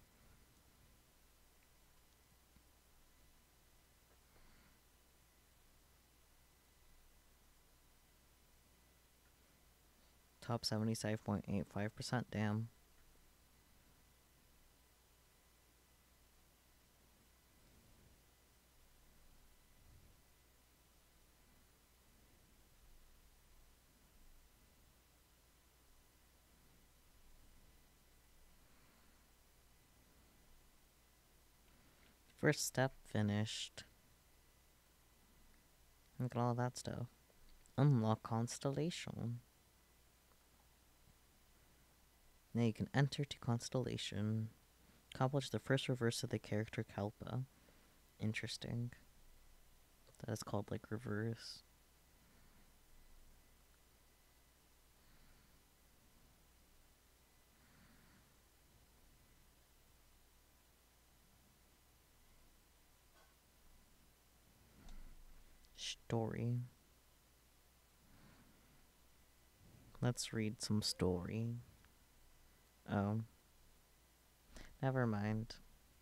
Top 75.85%, damn. First step finished. Look at all that stuff. Unlock Constellation. Now you can enter to Constellation. Accomplish the first reverse of the character Kalpa. Interesting. That is called, like, reverse. Story. Let's read some story. Oh. Never mind.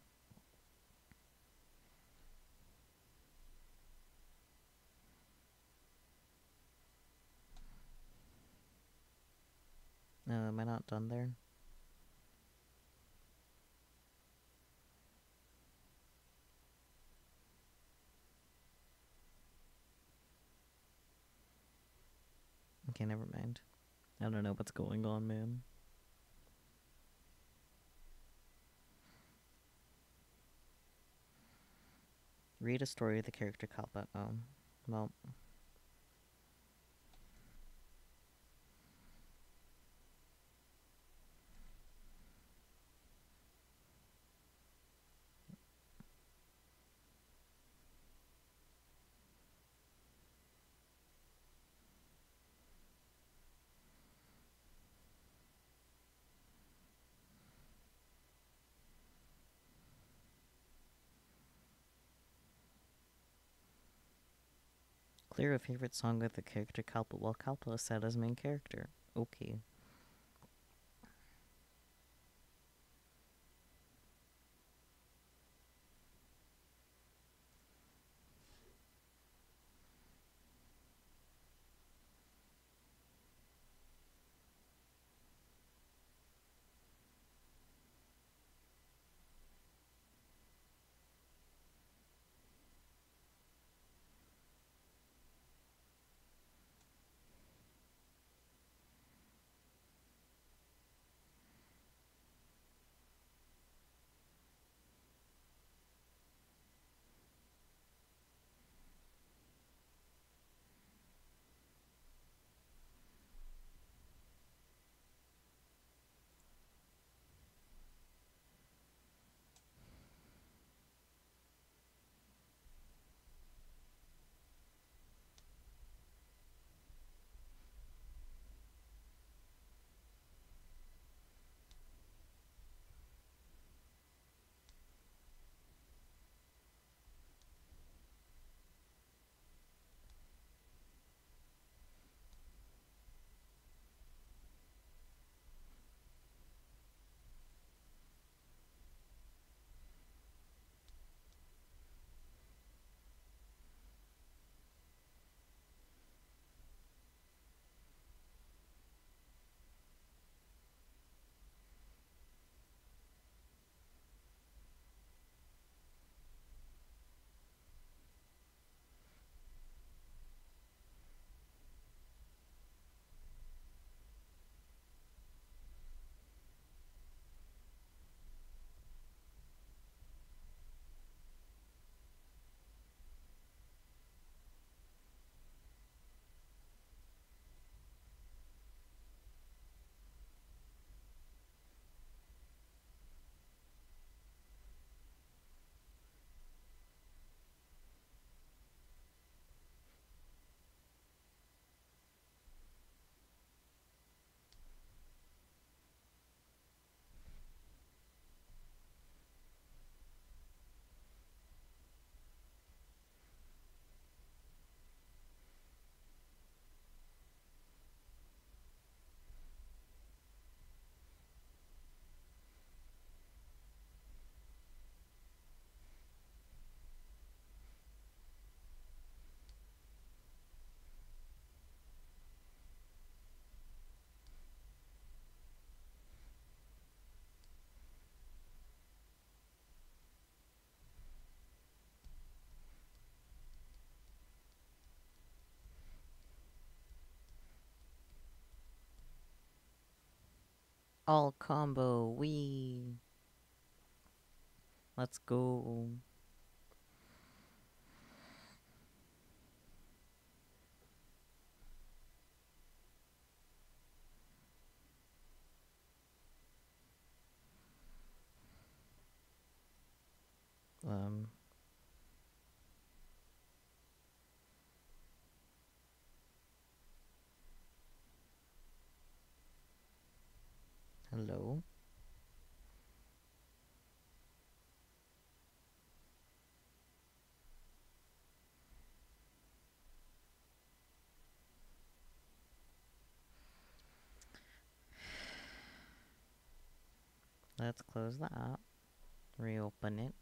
No, am I not done there? Okay, never mind. I don't know what's going on, man. Read a story of the character Kalpa. Oh. Well. Clear a favorite song with the character Kalpa while Kalpa is set as main character. Okay. All combo, we. Let's go. Um, hello? Let's close the app. Reopen it.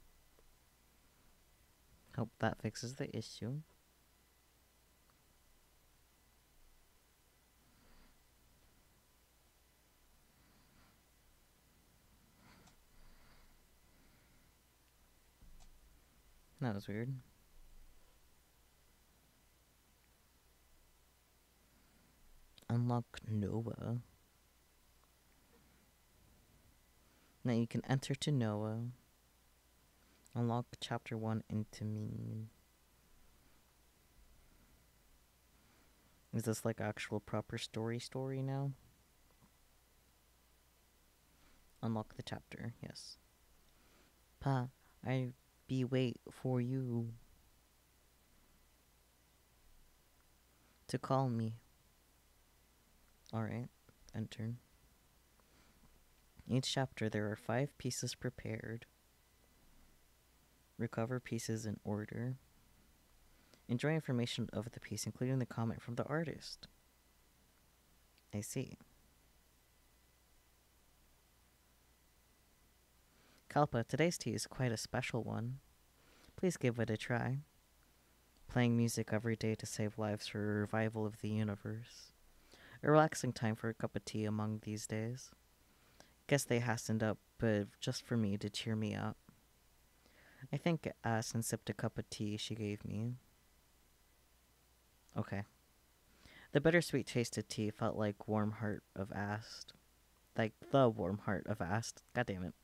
Hope that fixes the issue. That was weird. Unlock Noah. Now you can enter to Noah. Unlock chapter 1 into me. Is this like actual proper story now? Unlock the chapter, yes. Pa, I be wait for you to call me. Alright, enter. Each chapter there are 5 pieces prepared. Recover pieces in order. Enjoy information of the piece, including the comment from the artist. I see. Kalpa, today's tea is quite a special one. Please give it a try. Playing music every day to save lives for a revival of the universe. A relaxing time for a cup of tea among these days. Guess they hastened up, but just for me to cheer me up. I think asked and sipped a cup of tea she gave me. Okay. The bittersweet taste of tea felt like warm heart of Ast. Like the warm heart of Ast. God damn it.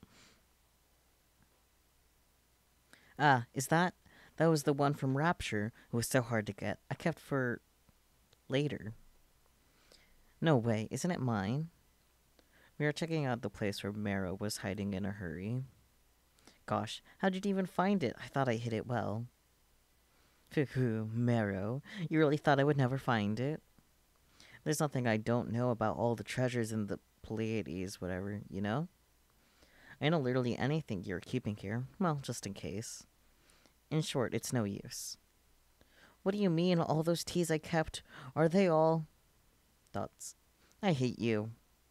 Ah, is that? That was the one from Rapture. It was so hard to get. I kept for later. No way, isn't it mine? We were checking out the place where Marrow was hiding in a hurry. Gosh, how did you even find it? I thought I hid it well. Phew, Marrow. You really thought I would never find it? There's nothing I don't know about all the treasures in the Pleiades, whatever, you know? I know literally anything you're keeping here. Well, just in case. In short, it's no use. What do you mean, all those teas I kept? Are they all... Dots. I hate you.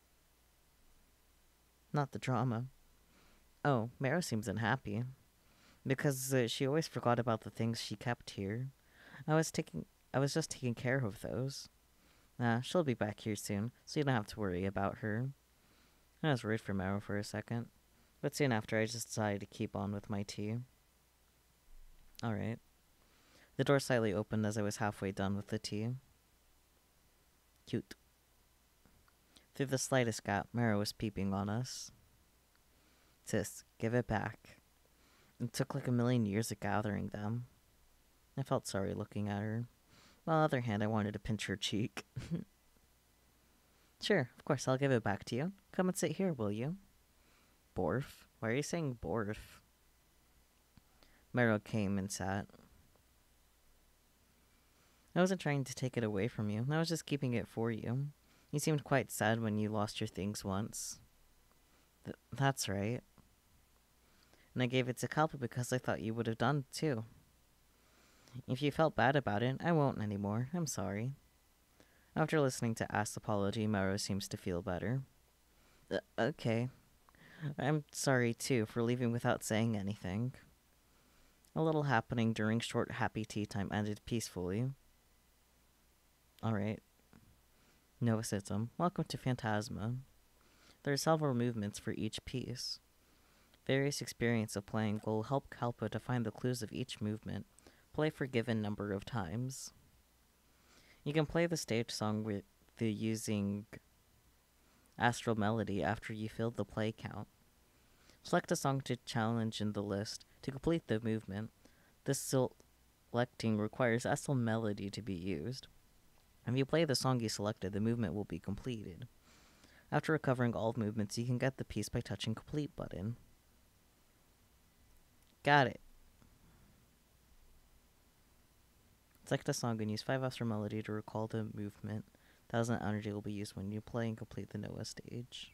Not the drama. Oh, Marrow seems unhappy. Because she always forgot about the things she kept here. I was just taking care of those. She'll be back here soon, so you don't have to worry about her. I was worried for Marrow for a second, but soon after I just decided to keep on with my tea. Alright. The door slightly opened as I was halfway done with the tea. Cute. Through the slightest gap, Marrow was peeping on us. Sis, give it back. It took like a million years of gathering them. I felt sorry looking at her. While on the other hand, I wanted to pinch her cheek. Sure, of course, I'll give it back to you. Come and sit here, will you? Borf? Why are you saying Borf? Marrow came and sat. I wasn't trying to take it away from you. I was just keeping it for you. You seemed quite sad when you lost your things once. That's right. And I gave it to Kalpa because I thought you would have done too. If you felt bad about it, I won't anymore. I'm sorry. After listening to Ast's apology, Marrow seems to feel better. Okay. I'm sorry, too, for leaving without saying anything. A little happening during short happy tea time ended peacefully. Alright. Novicism. Welcome to Phantasma. There are several movements for each piece. Various experience of playing will help Kalpa to find the clues of each movement. Play for given number of times. You can play the stage song with using Astral Melody after you fill the play count. Select a song to challenge in the list to complete the movement. This selecting requires Astral Melody to be used. If you play the song you selected, the movement will be completed. After recovering all movements, you can get the piece by touching Complete button. Got it. Select a song and use 5 Astral Melody to recall the movement. 1000 energy will be used when you play and complete the Noah stage.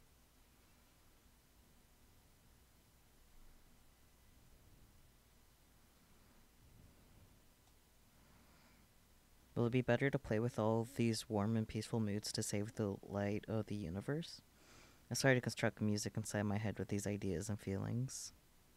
Will it be better to play with all these warm and peaceful moods to save the light of the universe? I started to construct music inside my head with these ideas and feelings.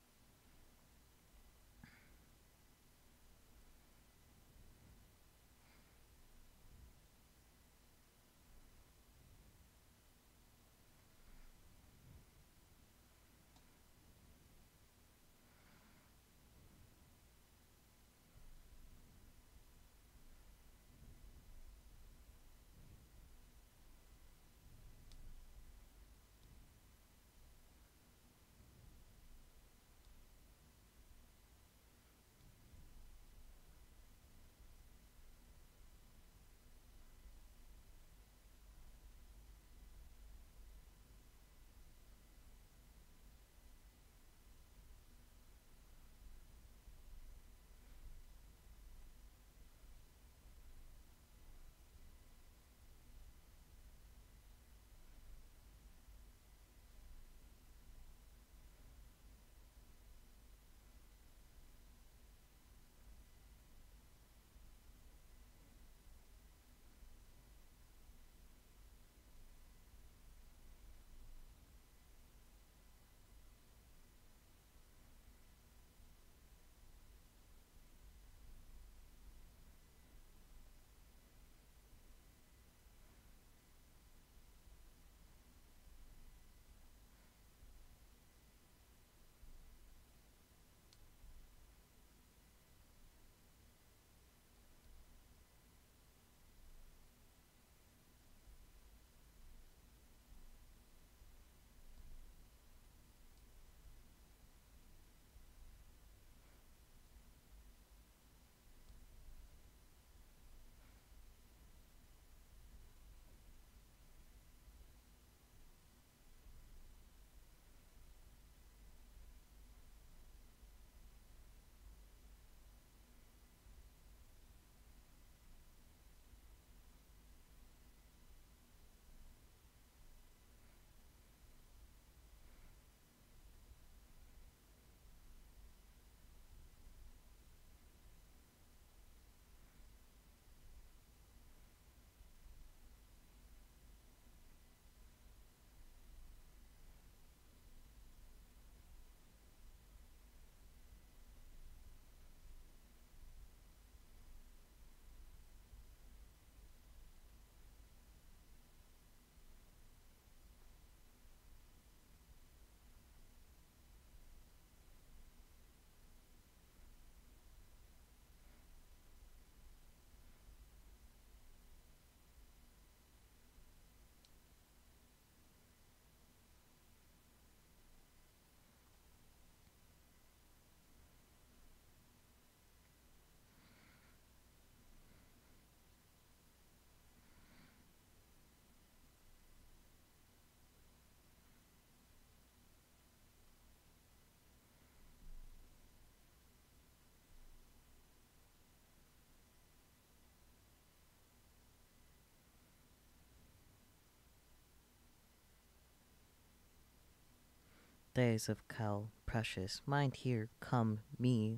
Days of Cal, precious, mind here, come, me.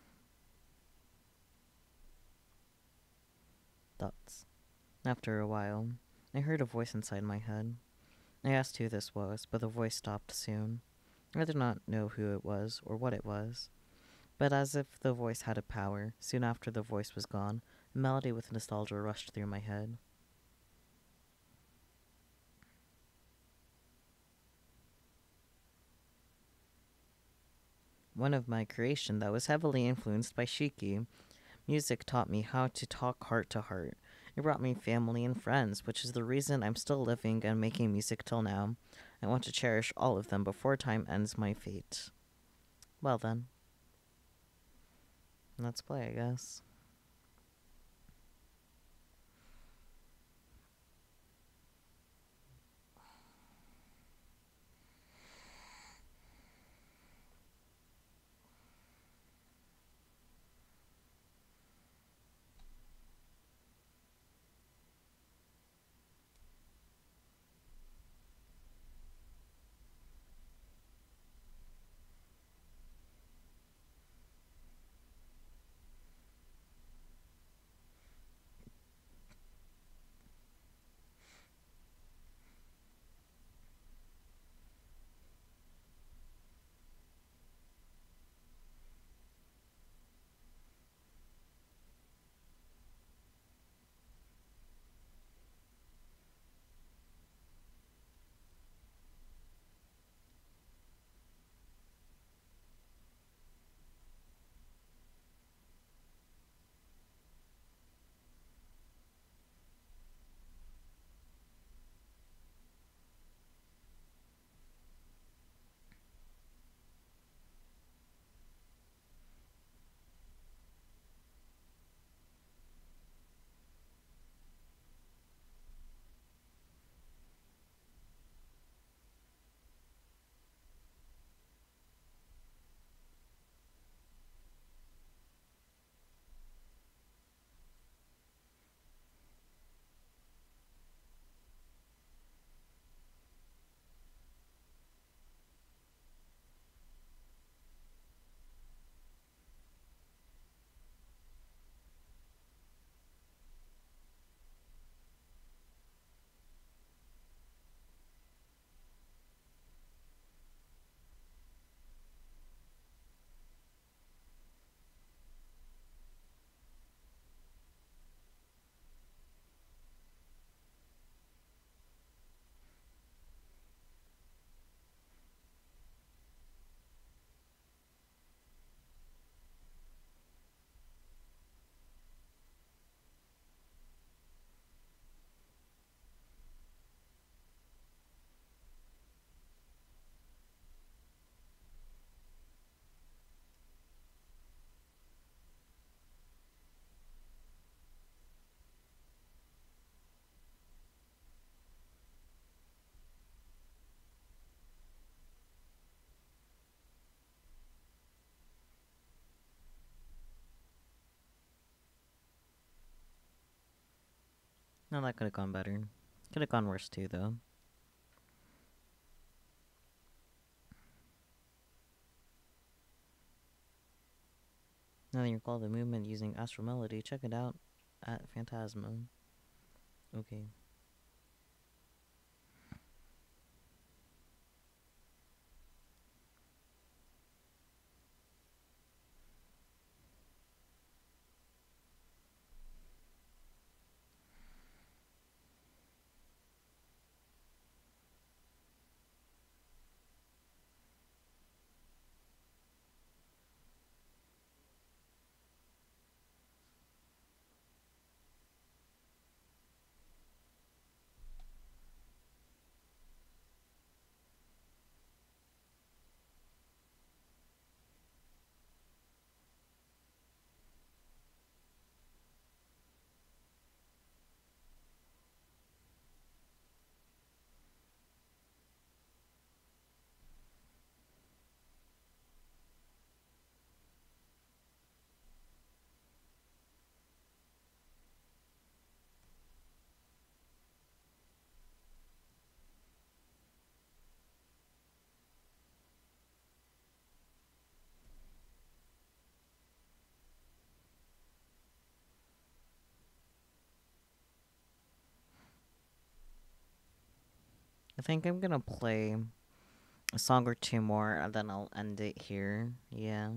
Thoughts. After a while, I heard a voice inside my head. I asked who this was, but the voice stopped soon. I did not know who it was or what it was, but as if the voice had a power, soon after the voice was gone, a melody with nostalgia rushed through my head. One of my creation that was heavily influenced by Shiki. Music taught me how to talk heart to heart. It It brought me family and friends, which is the reason I'm still living and making music till now. I want to cherish all of them before time ends my fate. Well then, let's play, I guess. No, that could have gone better. Could have gone worse too, though. Now that you recall the movement using Astral Melody, check it out at Phantasma. Okay. I think I'm gonna play a song or two more, and then I'll end it here. Yeah.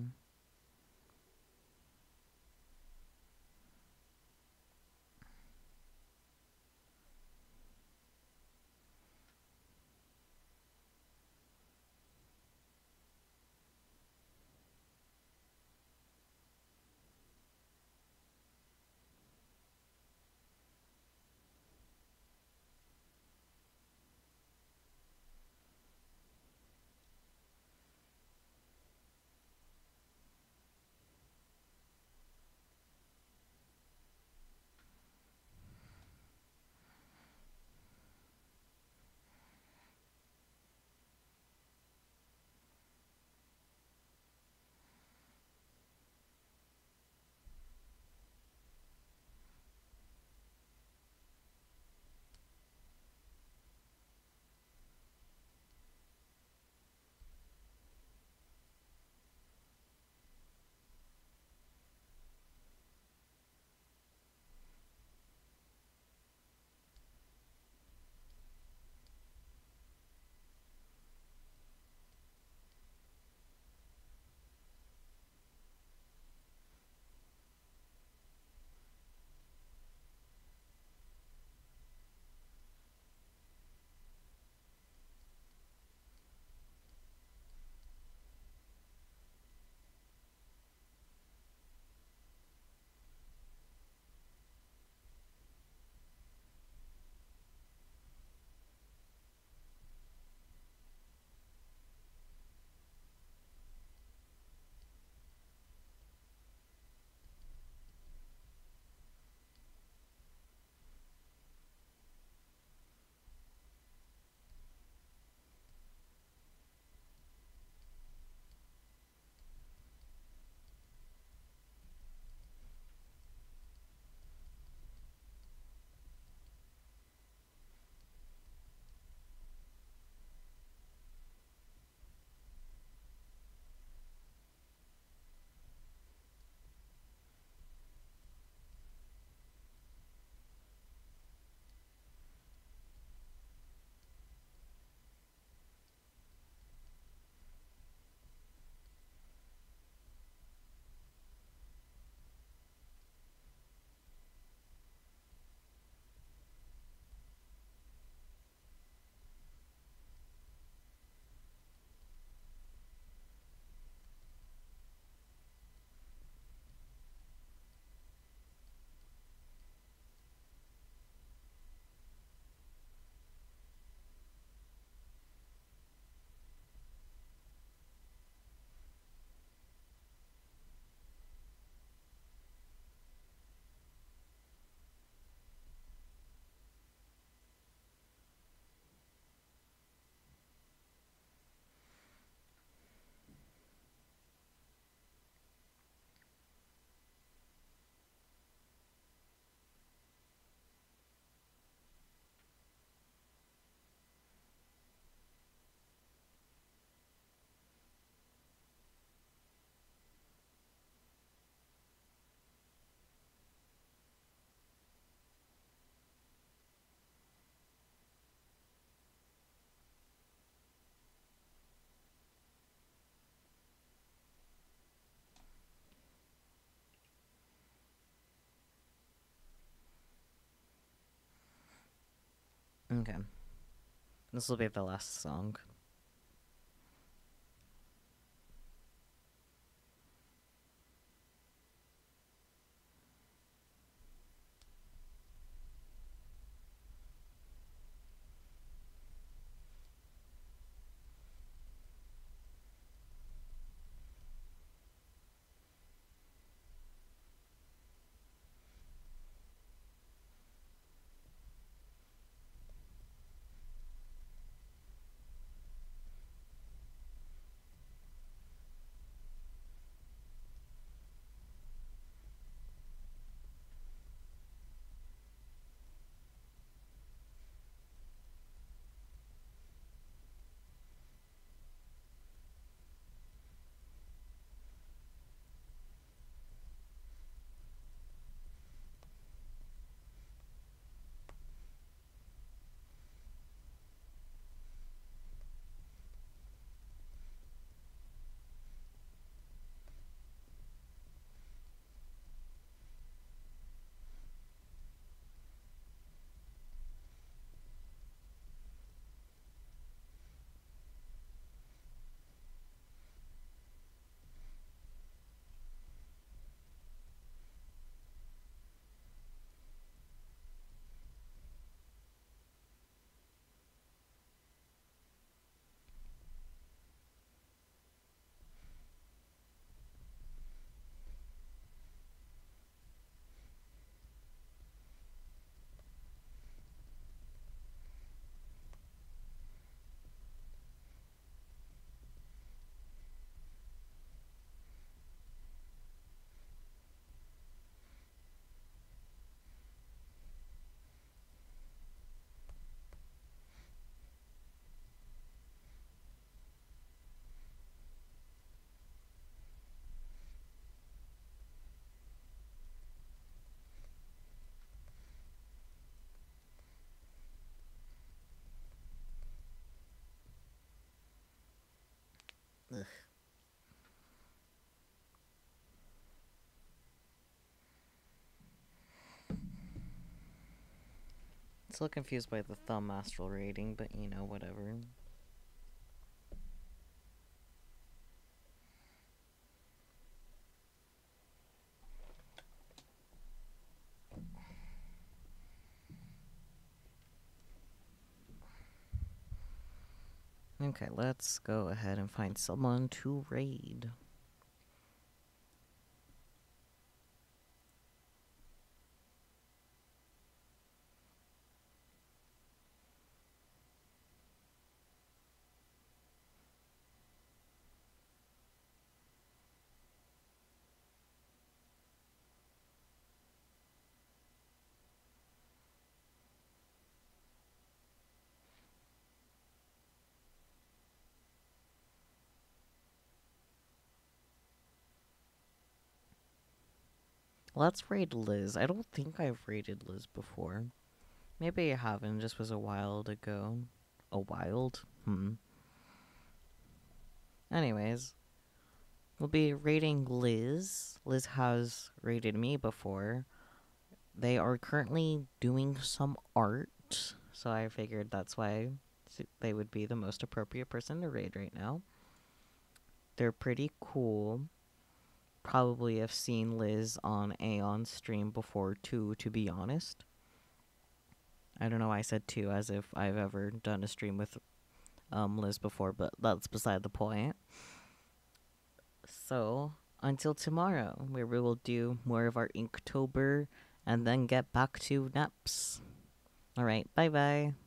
Okay. This will be the last song. Ugh. Still confused by the thumb astral rating, but you know, whatever. Okay, let's go ahead and find someone to raid. Let's raid Liz. I don't think I've raided Liz before. Maybe I haven't, just was a while ago. A wild? Anyways, we'll be raiding Liz. Liz has raided me before. They are currently doing some art, so I figured that's why they would be the most appropriate person to raid right now. They're pretty cool. Probably have seen Liz on Aeon's stream before too, to be honest. I don't know why I said too, as if I've ever done a stream with Liz before, but that's beside the point. So, until tomorrow, where we will do more of our Inktober and then get back to Neps. Alright, bye bye.